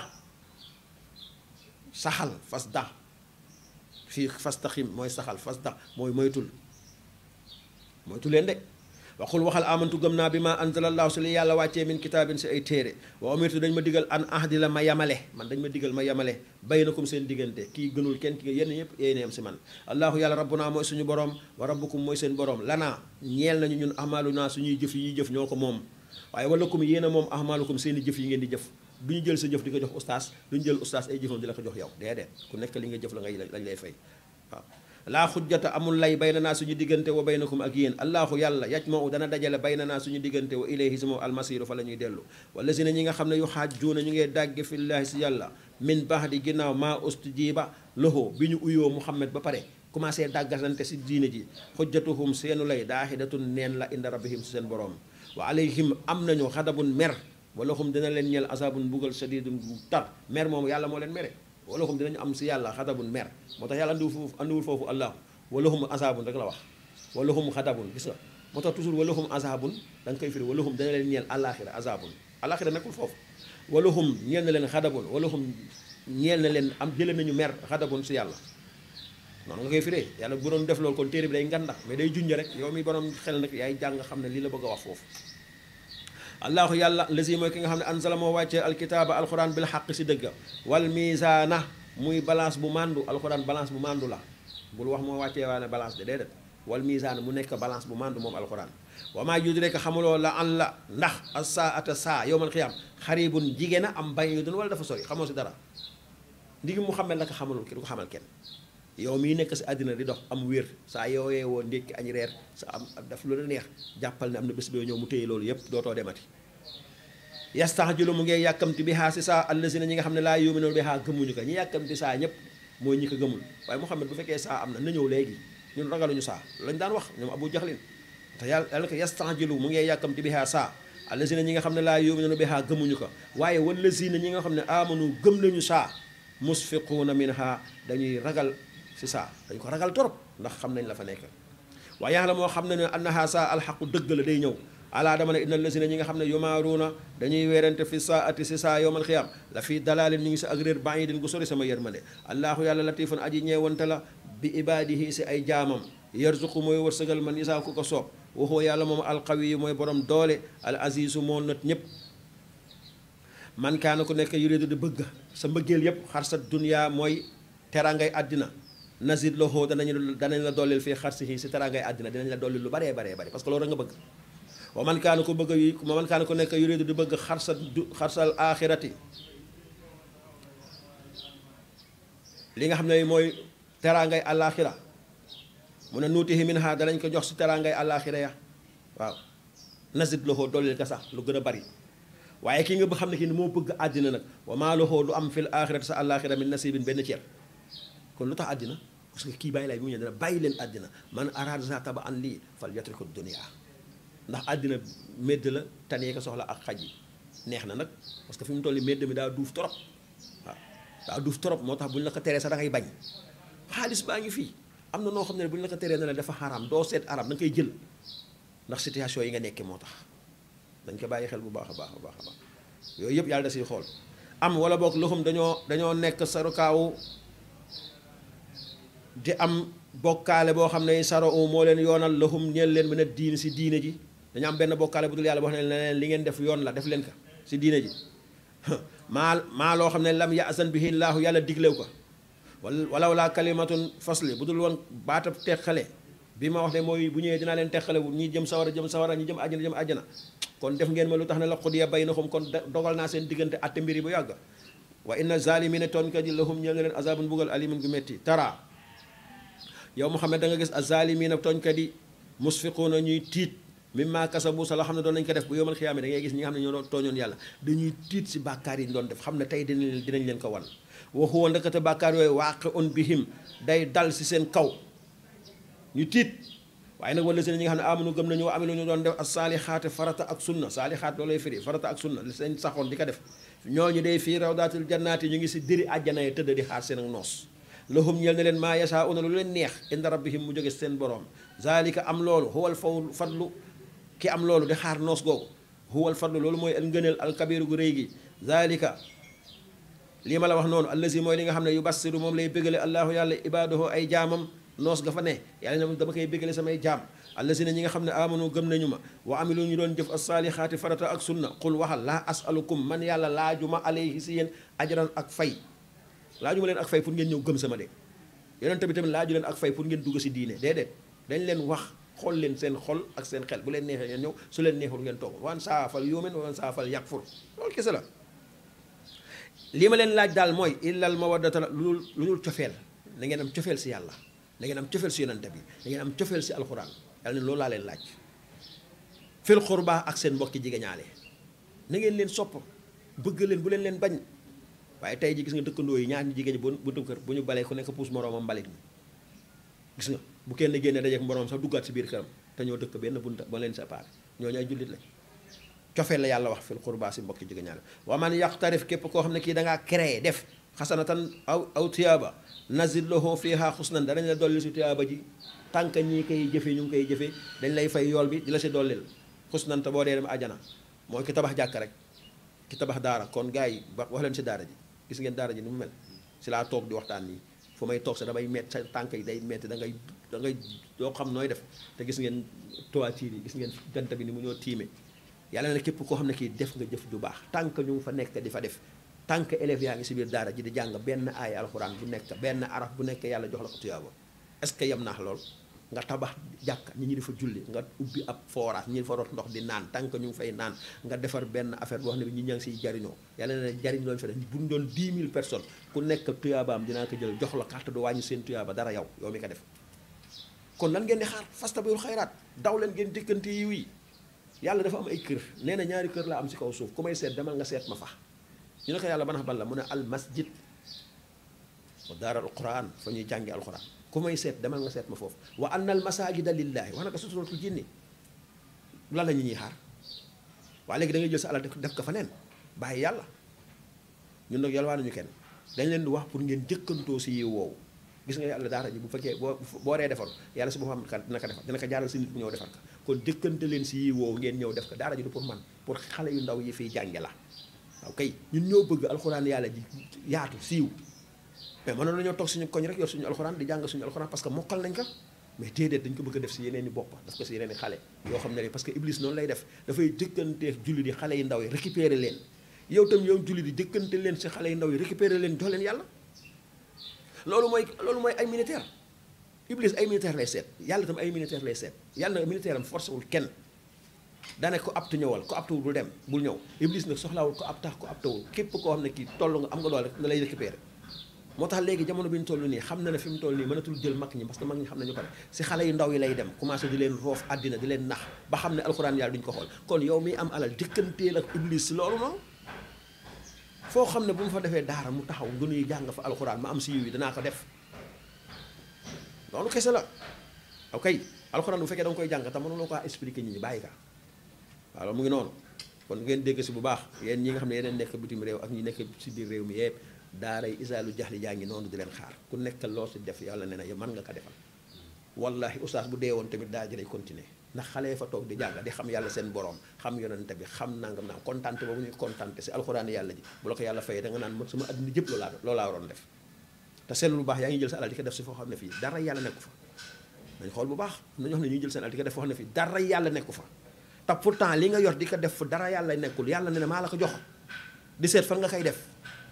saxal fii fastaqim mooy saxal mooy moytul leen de waxul waxal amantu gëm naa bi ma anzalallahu si li yàlla wàccee min kitaabin si ay téere wa umirtu dañ ma digal an ahdi la ma yamale man dañ ma digal ma yamale baynakum seen diggante kii gënul kenn ki yéen ñëpp yéen am si man allahu yàlla rabbuna mooy suñu borom wa rabbukum mooy seen borom lanaa ñeel nañu ñun ahmaluna suñuy jëf yi jëf ñoo ko moom waaye walakum yéen a moom ahmalukum seen i jëf yi ngeen di jëf du ñu jël sa jëf di ko jox ustaas du ñu jël ustaas ay jëfam di la ko jox yow déedéet ku nekk li nga jëf la lañ lay fay waaw laa xujjata amul lay baynanaa suñu diggante wa baynakum ak yéen allaahu yàlla yajmau dana dajale baynanaa suñu diggante wa ilayhi si moom almasiru fa la ñuy dellu wala si ne ñi nga xam ne yu xaajjuuna ñu ngee dàgge fillaahi si yàlla min ba'di ginnaaw maa ustujiba lahu bi ñu uyoo Muhammad ba pare commencé dàggasante si diine ji xujjatuhum seenu lay daaxidatun neen la inda rabbihim si seen boroom wa alayhim am nañu xadabun mer wala hum dina leen ñeel azabun mbugal shadidun bu tar mer moom yàlla moo leen mere wala hum dinañu am si yàlla xadabun mer moo tax yàlla andiwul foofu allah wala hum azabun rek la wax wala hum xadabun gis nga moo tax toujours wala hum azabun da nga koy firi wala hum dina leen ñeel alaxira azabun alaxira nekkul foofu wala hum ñeel na leen xadabun wala hum ñeel na leen am jëlee nañu mer xadabun si yàlla noonu nga koy firee yàlla bu doon def loolu kon téere bi day nganda mais day junj rek yow mi borom xel nag yaay jàng xam ne lii la bëgg a wax foofu allahu yàlla lasi mooy ki nga xam ne anzala moo wàccee alkitaaba alquran bil xaq si dëgga wal misaana muy balance bu mandu alquran balance bu mandu la bul wax moo wàccee waa ne balance de déedéet wal misaana mu nekk balance bu mandu moom alquran wa maa yudrika xamuloo la an la ndax as-saa'ata saa yowmal qiyaam xaribun jigéen a am bay yu dun wala dafa sori xamoo si dara ndigi mu xamal la ko xamalul ki du ko xamal kenn yow mii nekk si àddina di dox am wér saa yooyee woo ndékki añ reer sa am daf lu la neex jàppal ne am na bés boo ñëw mu téye loolu yépp dootoo demati yastaxjilu mu ngee yàkkamti bi xaa si saa allazina ñi nga xam ne laa yu'minuuna bi xaa gëmuñu ko ñi yàkkamti saa ñëpp mooy ñi ko gëmul waaye Muhammad bu fekkee saa am na ñëw léegi ñun ragaluñu saa lañ daan wax ñoom Abu Jahlin te yàlla ko yastaxjilu mu ngee yàkkamti bi xaa saa allazina ñi nga xam ne laa yu'minuuna bi xaa gëmuñu ko waaye wallazina ñi nga xam ne amanu gëm nañu saa musfiquuna minha dañuy ragal si saa dañ ko ragal torop ndax xam nañ la fa nekk waaye yàlla moo xam ne ne annaha saa alxaqu dëgg la day ñëw alaa dama ne inna lazina ñi nga xam ne yumaaruuna dañuy weerante fi saati si saa yowmal xiyaam la fii dalaalin ñu ngi si ak réer baidin gu sori sama yërmande allaahu yàlla latifun aji ñeewante la bi ibaadihi si ay jaamam yarzuqu mooy wërsëgal man isaa ku ko soob waxoo yàlla moom alqawiyu mooy borom doole al azizu moo not ñëpp man kaana ku nekk yuridu di bëgg sa mbëggeel yëpp xar sa dunya mooy terangay àddina nazid lahu danañ la dollil fii xarsihi si terangay àddina dinañ la dollil lu baree baree bari parce que loolu nga bëgg wa man kaana ko bëgg wa man kaana ko nekk yuridu di bëgg xarsal axirati li nga xam ne mooy terangay àlaxira mu ne nuutihi minha danañ ko jox si terangay àlaxira ya waaw nazid lahu dollil ka sax lu gën a bari waaye kii nga ba xam ne kii ni moo bëgg àddina nag wa maa lahu du am fil axirati sa àlaxira min nasibin benn ceer kon lu tax àddina parce que kii bàyyi laay bi mu ñëw dana bàyyi leen àddina man araada sa taba an lii fal yatriku dunia ndax àddina médd la tanee ko soxla ak xaj yi neex na nag parce que fi mu toll nii médd mi daa duuf trop waaw daa duuf trop moo tax bu ñu la ko teree sax da ngay bañ xaalis baa ngi fii am na noo xam ne bu ñu la ko teree na la dafa xaraam doo seet araam da nga koy jël ndax situation yi nga nekkee moo tax dañ ko bàyyi xel bu baax a baax a baax a baax yooyu yëpp yàlla da siy xool am wala boog loxum dañoo nekk sarukaawu di am bokkaale boo xam ne saro moo leen yoonal lahum ñeel leen mën a diine si diine ji dañu am benn bokkaale bu dul yàlla boo xam ne leen li ngeen def yoon la def leen ko si diine ji maa loo xam ne lam yasan bihi llaahu yàlla diglew ko walaw laa kalimatun fasli bu dul woon baatab teqale bi ma wax ne mooy bu ñëwee dinaa leen teqale ñi jëm sawara ñi jëm àjjana kon def ngeen ma lu tax ne la qudiya baynahum kon dogal naa seen diggante atte mbiri bu yàgg wa inna zalimina toonkat yi lahum ñeel na leen azabun bugal alimun gu metti tara yow Muhammad da nga gis azalimina tooñkat yi musfiquuna ñuy tiit mimma kasabu sa loo xam ne doon nañ ko def bu yowmal xiyaama da ngay gis ñi nga xam ne ñoo doon tooñoon yàlla dañuy tiit si bàkkaar yi ñu doon def xam ne tey dinañ leen ko wan wa huwa ndekete bàkkaar yooyu waaqi'un bihim day dal si seen kaw ñu tiit waaye nag wala seen ñi nga xam ne amanu gëm nañu wa amilu ñu doon def as saalixaati farata ak sunna saalixaat loolay firi farata ak sunna li seen saxoon di ko def ñooñu day fii rawdaatil jannaati ñu ngi si diri àjjana yi tëdd di xaar seen ak noos lahum ñeel na leen maa yashaa'uuna lu leen neex inda rabbihim mu jóge seen borom zalika am loolu huwal fadlu ki am loolu di xaar noos googu huwal fadlu loolu mooy al ngëneel alkabiru gu rëy gi zalika lii ma la wax noonu allazi mooy li nga xam ne yubassiru moom lay bégale allahu yàlla ibaadahu ay jaamam noos ga fa ne yàlla ne dama koy bégale samay jaam allazi ne ñi nga xam ne amanu gëm nañu ma wa amilu ñu doon jëf as-saalixaati farata ak sunna qul waxal laa asalukum man yàlla laajuma alayhi si yéen ajran ak fay laajuma leen ak fay pour ngeen ñëw gëm sama de yonent bi tamit laaju leen ak fay pour ngeen dugg si diine déedéet dañ leen wax xool leen seen xol ak seen xel bu leen neexee ngeen ñëw su leen neexul ngeen toog wan saafal yuumin wan saafal yakfur loolu kese la lii ma leen laaj daal mooy illal mawaddata lu dul cofeel na ngeen am cofeel si yàlla da ngeen am cofeel si yonente bi da ngeen am cofeel si alxuraan yàlla ne loolu laa leen laaj fil xurba ak seen mbokki jegeñaale na ngeen leen sopp bëgg leen bu leen leen bañ waaye tey ji gis nga dëkkandoo yi ñaar ñu jigéen ñi buntu kër bu ñu balee ku nekk puus moroomam mbalit mi gis nga bu kenn génne dajeek moroom sax duggaat si biir këram te ñoo dëkk benn bunta ba leen séparé ñooñu ay jullit lañ cofeel la yàlla wax fil xurba si mbokki jegeñaale wa man yaqtarif képp koo xam ne kii da ngaa créé def xasanatan aw tiyaaba nazid lahu fiha xusnan danañ la dolli si tiyaaba ji tànk ñi koy jëfe ñu ngi koy jëfe dañ lay fay yool bi di la si dollil xusnan te boo dee dem ajana mooy ki tabax jàkk rek ki tabax daara kon gars yi wax leen si daara ji gis ngeen daara ji ni mu mel si laa toog di waxtaan nii fu may toog sa damay metti sa tànk yi day metti da ngay doo xam nooy def te gis ngeen toiture yi gis ngeen jant bi ni mu ñoo tiime yàlla na képp koo xam ne kii def nga jëf ju baax tànk ñu ngi fa nekk di fa def tànk élèves yaa ngi si biir daara ji di jàng benn aaya alxuraan bu nekk benn araf bu nekk yàlla jox la ko tuyaaba est-ce que yem naax lool nga tabax jàkk ñi di fa julli nga ubbi ab forage ñi fa root ndox di naan tànk ñu ngi fay naan nga defar benn affaire boo xam ne bi ñi ñaa ngi siy jariñoo yàlla na jariñ loolu fa def bu ñu doon 10 000 personnes ku nekk tuyaabaam dinaa ko jël jox la carte du wàññi seen tuyaaba dara yow mi ko def kon lan ngeen di xaar fastabiqul xayraat daw leen ngeen jëkkante yiw yi yàlla dafa am ay kër nee na ñaari kër laa am si kaw suuf ku may seet demal nga seet ma fa ñu ne ko yàlla banax ban la mu ne al masjid wa daaral quran fa ñuy jàngi alquran ku may seet demal nga seet ma foofu wa anna al masajida lillahi wax na ko suturatul jinni lan la ñu ñuy xaar waaye léegi da ngay jël sa alal def ko fa neen bàyyi yàlla ñun nag yàlla waa nañu kenn dañ leen di wax pour ngeen jëkkantoo si yiw woowu gis nga yàlla daara ji bu fekkee boo dee defar yàlla si boppam dina ko defar dina ko jaaral si nit bu ñëw defar ko kon jëkkante leen si yiw woowu ngeen ñëw def ko daara ji du pour man pour xale yu ndaw yi fiy jànge la waaw kay ñun ñoo bëgg alxuraan yàlla ji yaatu siiw mais mënoon nañoo toog suñu koñ rek yor suñu alxuraan di jàng suñu alxuraan parce que mokkal nañ ko mais déedéet dañ ko bëgg a def si yeneen i bopp daf ko si yeneen i xale yoo xam ne parce que iblis noonu lay def dafay jëkkanteef julli di xale yu ndaw yi récupérer leen yow tam yow julli di jëkkante leen si xale yu ndaw yi récupérer leen jox leen yàlla loolu mooy ay militaire iblis ay militaire lay seet yàlla tam ay militaire lay seet yàlla na militaire am forcé wul kenn daane ko aptu ñëwal ko aptuwul bul dem bul ñëw iblis nag soxlaawul ko ab tax ko aptuwul képp koo xam ne kii toll nga am nga doole nga lay récupérer moo tax léegi jamono bi ñu toll nii xam na ne fi mu toll nii mënatul jël mag ñi parce que mag ñi xam nañu ko si xale yu ndaw yi lay dem commencé di leen roof àddina di leen nax ba xam ne alxuraan yàlla duñu ko xool kon yow mi am alal jëkkanteel ak iblis si loolu noonu foo xam ne bu mu fa defee daara mu taxaw gënu yi jàng fa alxuraan ma am si yiw yi danaa ko def loolu kese la ok alxuraan bu fekkee da nga koy jàng te mënuloo ko expliquer nit ñi bàyyi ka waaw loolu mu ngi noonu kon ngeen dégg si bu baax yéen ñi nga xam ne yeneen nekk bitim réew ak ñi nekk si biir réew mi yëpp daaray isaalu jaxli jaa ngi noonu di leen xaar ku nekk loo si def yàlla nee na yow mën nga ko defal wallahi oustaz bu dee woon tamit daa jëlay continuer ndax xale fa toog di jàng di xam yàlla seen borom xam yonente bi xam nangam naa kontante boobu ñuy kontante si alxuraan yàlla ji bu la ko yàlla fayee da nga naan man sama adduna jëpp loolaa waroon def te seen lu baax yaa ngi jël sa alal di ko def si foo xam ne fii dara yàlla nekku fa dañ xool bu baax am na ñoo xam ne ñuy jël seen alal di ko def foo xam ne fii dara yàlla nekku fa te pourtant li nga yor di ko def fu dara yàlla nekkul yàlla ne ne maa la ko jox di seet fan nga koy def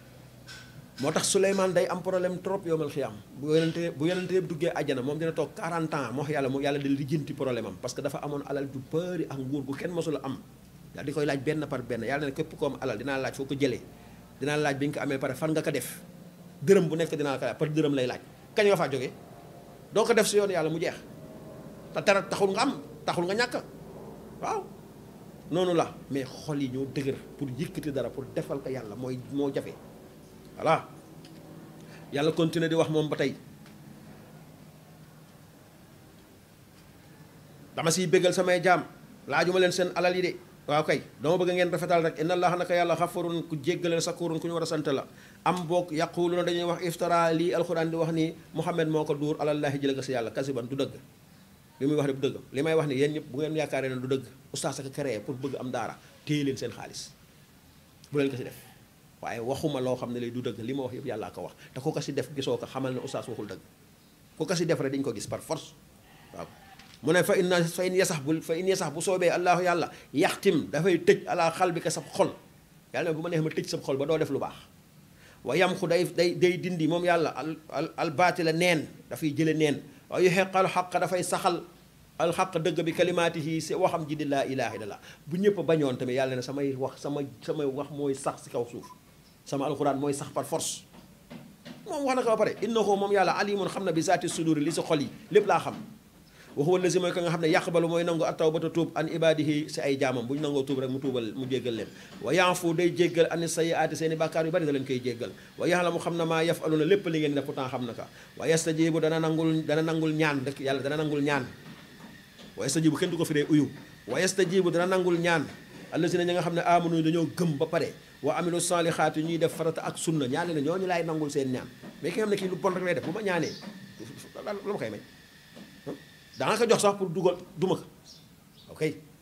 moo tax Souleymane day am problème trop yowmal xiyaam bu yonente yëpp duggee àjjana moom dina toog 40 ans moo yàlla di lijjanti problème am parce que dafa amoon alal ju bëri ak nguur gu kenn mosula am yàlla di koy laaj benn par benn yàlla ne képp ko am alal dinaa laaj foo ko jëlee dinaa laaj bi nga ko amee pare fan nga ko def dërëm bu nekk dinaa la ko laaj par dërëm lay laaj kañ nga faa jógee doo ko def si yoon yàlla mu jeex te dara taxul nga am taxul nga ñàkk waaw noonu la mais xol yi ñoo dëgër pour yëkkati dara pour defal ko yàlla moo jafe voilà yàlla continuer di wax moom ba tey dama siy bégal samay jaam laajuma leen seen alal yi de waaw kay dama bëgg ngeen rafetal rek inna allaha naka yàlla xafurun ku jéggaleel sakurun ku ñu war a sant la am boog yaquluna dañuy wax iftara lii alxuraan di wax ni Muhammad moo ko duur alallahi jële ko si yàlla kasiban du dëgg li muy wax ne du dëgg li may wax ni yéen ñëpp bu ngeen yaakaaree ne du dëgg oustaz ak créé pour bëgg am daara téye leen seen xaalis bu leen ko si def waaye waxuma loo xam ne lay du dëgg li ma wax yëpp yàllaa ko wax te ku ko si def gisoo ko xamal ne oustaz waxul dëgg ku ko si def rek dañu ko gis par force waaw mu ne fa in yasax bu soobee allahu yàlla yaxtim dafay tëj ala xalbika sab xol yàlla ne bu ma neex ma tëj sab xol ba doo def lu baax wa yamxu day dindi moom yàlla al baatila neen dafay jële neen wa yuhiqqal xaq dafay saxal al xaq dëgg bi kalimaatihi si waxam ji di laa ilaaha illallah bu ñëpp bañoon tamit yàlla ne samay wax mooy sax si kaw suuf sama alxuraan mooy sax par force moom wax na ko ba pare innahu moom yàlla alimun xam na bi zaati suduri li si xol yi lépp laa xam wa huwa allazi mooy ko nga xam ne yaqbalu mooy nangu at-tawbata tuub an ibadihi si ay jaamam bu ñu nangoo tuub rek mu tuubal mu jéggal leen wa yaafu day jéggal an sayyi'aati seeni bàkkaar yu bari da leen koy jéggal wa ya'lamu xam na maa yaf'aluna lépp li ngeen def pourtant xam na ka wa yastajibu dana nangul ñaan rek yàlla dana nangul ñaan wa yastajibu kenn du ko firee uyu wa yastajibu dana nangul ñaan allazina ñi nga xam ne amanu dañoo gëm ba pare wa amilu salihaat yi ñuy def farata ak sunna ñaan leen ñooñu laay nangul seen ñaan mais ki nga xam ne kii lu bon rek lay def bu ma ñaanee lu ma koy may danga ko jox sax pour dugal duma ko ok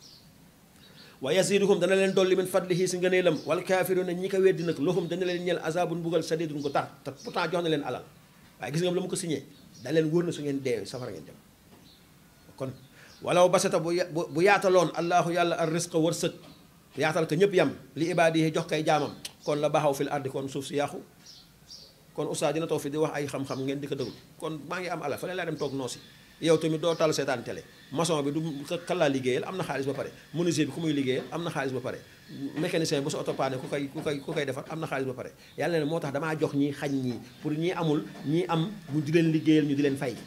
wa yaziduhum dana leen dolli min fadlihi si ngëneelam wal kaafiruna ñi ko weddi nag lahum dana leen ñeel azabun bugal sadidun ko tar te pourtant jox na leen alal waaye gis nga la mu ko signé da leen wóor na su ngeen deewee safara ngeen dem kon walaw basata bu yaataloon allahu yàlla ar risqa wërsëg yaatal ko ñëpp yam li ibaadihi jox kay jaamam kon la baxaw fil ardi kon suuf si yàqu kon oustaz dina toog fi di wax ay xam-xam ngeen di ko déglu kon maa ngi am alal fa leen laa dem toog noosi yow tamit doo tal seetaan télé maçon bi du kan laa liggéeyal am na xaalis ba pare menuisier bi ku muy liggéeyal am na xaalis ba pare mécanicien bu sa oto paane ku koy defar am na xaalis ba pare yàlla ne moo tax damaa jox ñii xañ ñii pour ñii amul ñii am mu di leen liggéeyal ñu di leen fay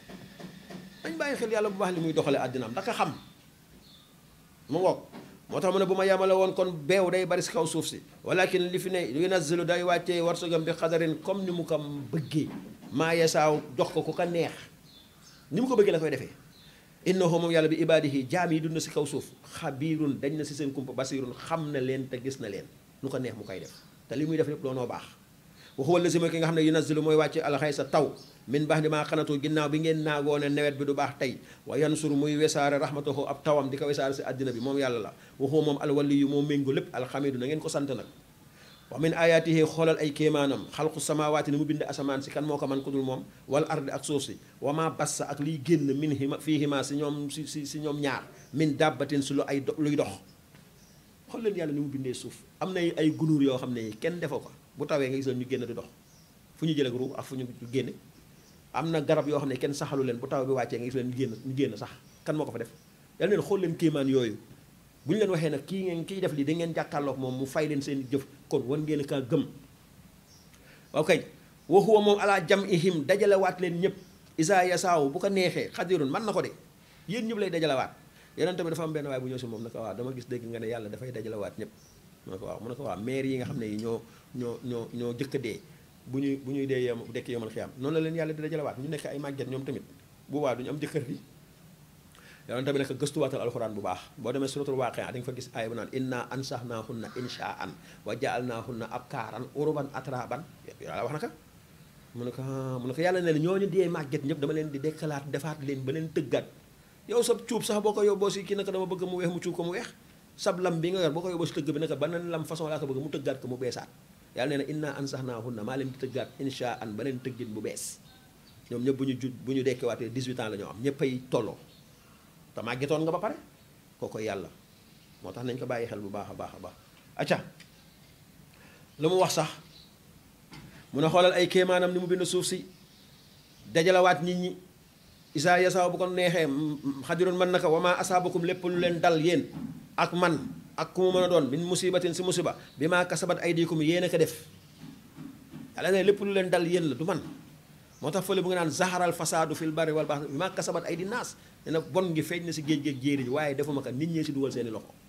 dañ bàyyi xel yàlla bu baax li muy doxale àddinaam daka xam mu ngoog moo tax mu ne bu ma yamale woon kon beew day bari si kaw suuf si walakin li fi ne yunazzilu day wàccee warsagam bi xadarin comme ni mu ko bëggee maa yasaaw jox ko ku ko neex ni mu ko bëggee la koy defee innahu moom yàlla bi ibaadihi jaam yi dund si kaw suuf xabiirun dañ na si seen kumpa basirun xam na leen te gis na leen nu ko neex mu koy def te li muy def lépp doonoo baax wa huwa allazi mooy ki nga xam ne yunazzilu mooy wàcce alxaysa taw min ba'di maa qanatu ginnaaw bi ngeen naagoone nawet bi du baax tey wa yansuru muy wesaare rahmatahu ab tawam di ko wesaare si àddina bi moom yàlla la wa huwa moom alwaliyu moo méngo lépp alxamidu na ngeen ko sant nag wa min ayatihi xoolal ay kéemaanam xalqu samawaati ni mu bind asamaan si kan moo ko man ku dul moom wal ardi ak suuf si wa ma bassa ak liy génn min hima fiihima si ñoom si ñoom ñaar min dabbatin si lu ay luy dox xool leen yàlla ni mu bindee suuf am na ay gunuur yoo xam ne kenn defoo ko bu tawee nga gis ñu génn di dox fu ñu jëlee ruux ak fu ñu génne am na garab yoo xam ne kenn saxalu leen bu taw bi wàccee nga gis leen ñu génn sax kan moo ko fa def yàlla neen xool leen kéemaan yooyu bu ñu leen waxee nag kii def lii da ngeen jàkkaarloog moom mu fay leen seen jëf kon war ngeen kaa gëm waaw kay wa huwa moom ala jam'ihim dajalewaat leen ñëpp isa yasaaw bu ko neexee xadirun man na ko de yéen ñëpp lay dajalewaat yeneen tamit dafa am benn waay bu ñëw si moom naka waaw dama gis dégg nga ne yàlla dafay dajalewaat ñëpp mu ne ko waaw maire yi nga xam ne yi ñoo jëkk a dee bu ñuy dee dekk yomal xiyaam noonu la leen yàlla di dajalewaat ñu nekk ay màgget ñoom tamit bu baax duñu am jëkkër bi yoon tamit nag gëstuwaatal alxuraan bu baax boo demee suratul waaqi'a di nga fa gis aaya bu naan inna ansaxnaahunna inshaan wa ja'alnaahunna abkaaran uruban atraban yàlla wax na ka mu ne ko yàlla ne la ñooñu dee màgget ñëpp dama leen di dekkalaat defaat leen ba leen tëggaat yow sab cuub sax boo ko yóbboo si kii naka dama bëgg mu weex mu cuub ko mu weex sab lam bi nga yor boo ko yóbboo si tëgg bi naka beneen lam façon laa ko bëgg mu tëggaat ko mu beesaat yàlla nee na inna ansaxnaahunna maa leen di tëggaat inshaan ba leen tëggin bu bees ñoom ñëpp bu ñu dekkewaatee 18 ans la ñoo am ñëppay tolloo te màggetoon nga ba pare kooko yàlla moo tax nañ ko bàyyi xel bu baax a baax a baax acca lu mu wax sax mun a xoolal ay kéemaanam ni mu bind suuf si dajalawaat nit ñi isaa yasaw bu ko neexee xadirun mën naka wa ma asaabakum lépp lu leen dal yéen ak man ak ku mu mën a doon min musibatin si musiba bi maa kasabat aydikum yéen a ko def yàlla ne lépp lu leen dal yéen la du man moo tax fële bu nga naan zaharal fasaadu fil barri wal bahri bi maa kasabat aydi naas ne na bon ngi feeñ na si géej géej jéeri ji waaye defuma ko nit ñee si dugal seeni loxo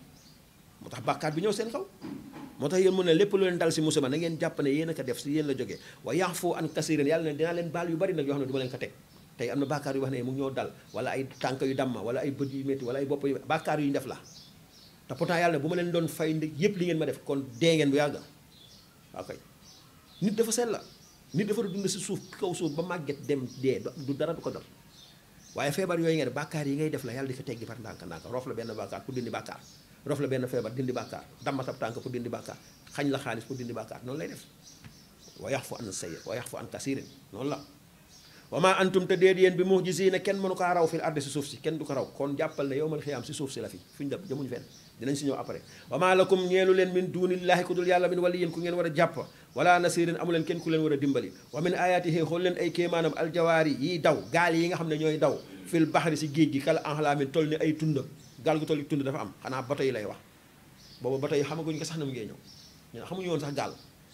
moo tax bàkkaat bi ñëw seen kaw moo tax yéen mu ne lépp lu leen dal si musiba na ngeen jàpp ne yéen a ko def si yéen la jógee wa ya'fu an kasirin yàlla ne dinaa leen baal yu bari nag yoo xam ne du ma leen ko teg tey am na bàkkaar yu wax ne mu ngi ñoo dal wala ay tànk yu damma wala ay bët yu métti wala ay bopp yu bàkkaar yu ñu def la te pourtant yàlla ne bu ma leen doon fay yépp li ngeen ma def kon dee ngeen bu yàgg waaw kay nit dafa sell la nit dafa dund si suuf kaw suuf ba màgget dem dee du dara du ko dal waaye feebar yooyu nga def bàkkaar yi ngay def la yàlla di ko teggi par ndànk-ndànk rof la benn bàkkaar pour dindi bàkkaar rof la benn feebar dindi bàkkaar dammatab tànk pour dindi bàkkaar xañ la xaalis pour dindi bàkkaar noonu lay def wa yaxfu an sayyi'at wa yaxfu an kasiirin noonu la wa maa antum te déet yéen bi mu'jiziina kenn mënu kaa raw fil ardi si suuf si kenn du ko raw kon jàppal ne yawmal xiyaam si suuf si la fi fu ñu dem jëmuñu fenn dinañ si ñëw après wa maa lakum ñeelu leen min duunillaahi ku dul yàlla min waliyyin ku ngeen war a jàpp wala nasirin amu leen kenn ku leen war a dimbali wa min ayaatihi xool leen ay kéemaanam aljawaari yiy daw gaal yi nga xam ne ñooy daw fil baxri si géej gi kal anhlaamin toll ni ay tunda gaal gu toll ni tund dafa am xanaa bato yi lay wax boobu bato yi xamaguñ ko sax na mu ngee ñëw ñu xamuñu woon sax gaal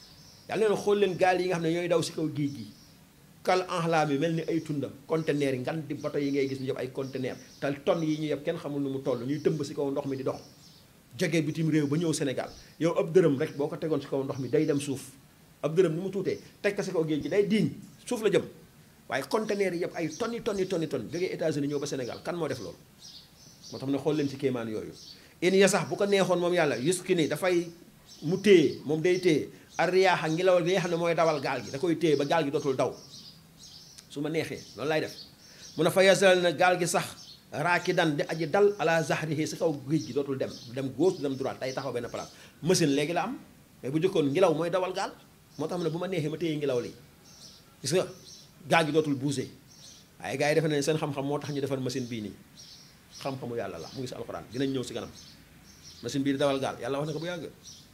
yàlla nee na xool leen gaal yi nga xam ne ñooy daw si kaw géej gi kal enxlaa mi mel ni ay tunda conteneur yi ngan di bato yi ngay gis ñu yëpp ay conteneur te tonnes yi ñu yëpp kenn xamul nu mu toll ñuy tëmb si kaw ndox mi di dox jógee bitim réew ba ñëw Sénégal yow ab dërëm rek boo ko tegoon si kaw ndox mi day dem suuf ab dërëm ni mu tuutee teg ko si kaw géej gi day diiñ suuf la jëm waaye conteneur yi yëpp ay tonnes jógee États-Unis ñëw ba Sénégal kan moo def loolu moo tax ne xool leen ci kéemaan yooyu in ya sax bu ko neexoon moom yàlla yuski ni dafay mu téye moom day téye ar riyaaxa ngelaw li nga xam ne mooy dawal gaal gi da koy téye ba gaal gi dootul daw su ma neexee loolu lay def mun a fa yasal na gaal gi sax raaki dan di aji dal ala zahrihi si kaw géej gi dootul dem gauche dem droite day taxaw benn place machine léegi la am mais bu jëkkoon ngelaw mooy dawal gaal moo tax ne bu ma neexee ma téye ngelaw li gis nga gaal gi dootul bouger waaye gars yi defe nañ seen xam-xam moo tax ñu defar machine bii nii xam-xamu yàlla la mu ngi si alxuraan dinañ ñëw si kanam machine bii di dawal gaal yàlla wax na ko bu yàgg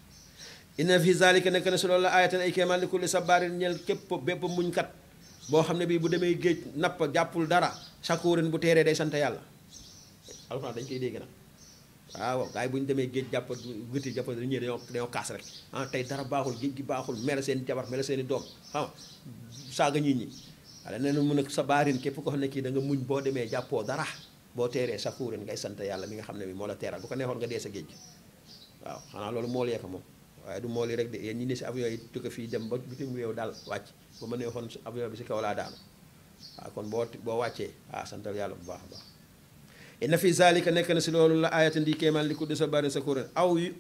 inna fi zalika nekk na si loolu la ayatan ay kéemaan li kulli sabaarin ñel képp bépp muñkat boo xam ne bii bu demee géej napp jàppul dara shakurin bu teeree day sant yàlla alxuraan dañ koy dégg nag waaw gars yi bu ñu demee géej jàpp gëti jàpp ñii dañoo kaas rek tey dara baaxul géej gi baaxul mere seen jabar mere seen i doom xam saaga nit ñi wala nee na mun a sabaarin képp ko xam ne kii da nga muñ boo demee jàppoo dara boo teeree shakurin ngay sant yàlla mi nga xam ne bi moo la teeral bu ko neexoon nga dee sa géej gi waaw xanaa loolu mool yee ko moom waaye du mool yi rek de yéen ñi ne si avion yi tukki fii dem ba bitim réew daal wàcc bu ma neexoon avion bi si kaw laa daanu waaw kon boo wàccee santal yàlla bu baax a baax inna fi zalika nekk na si loolu la ayatin di kéemaan li kulli sabaarin shakurin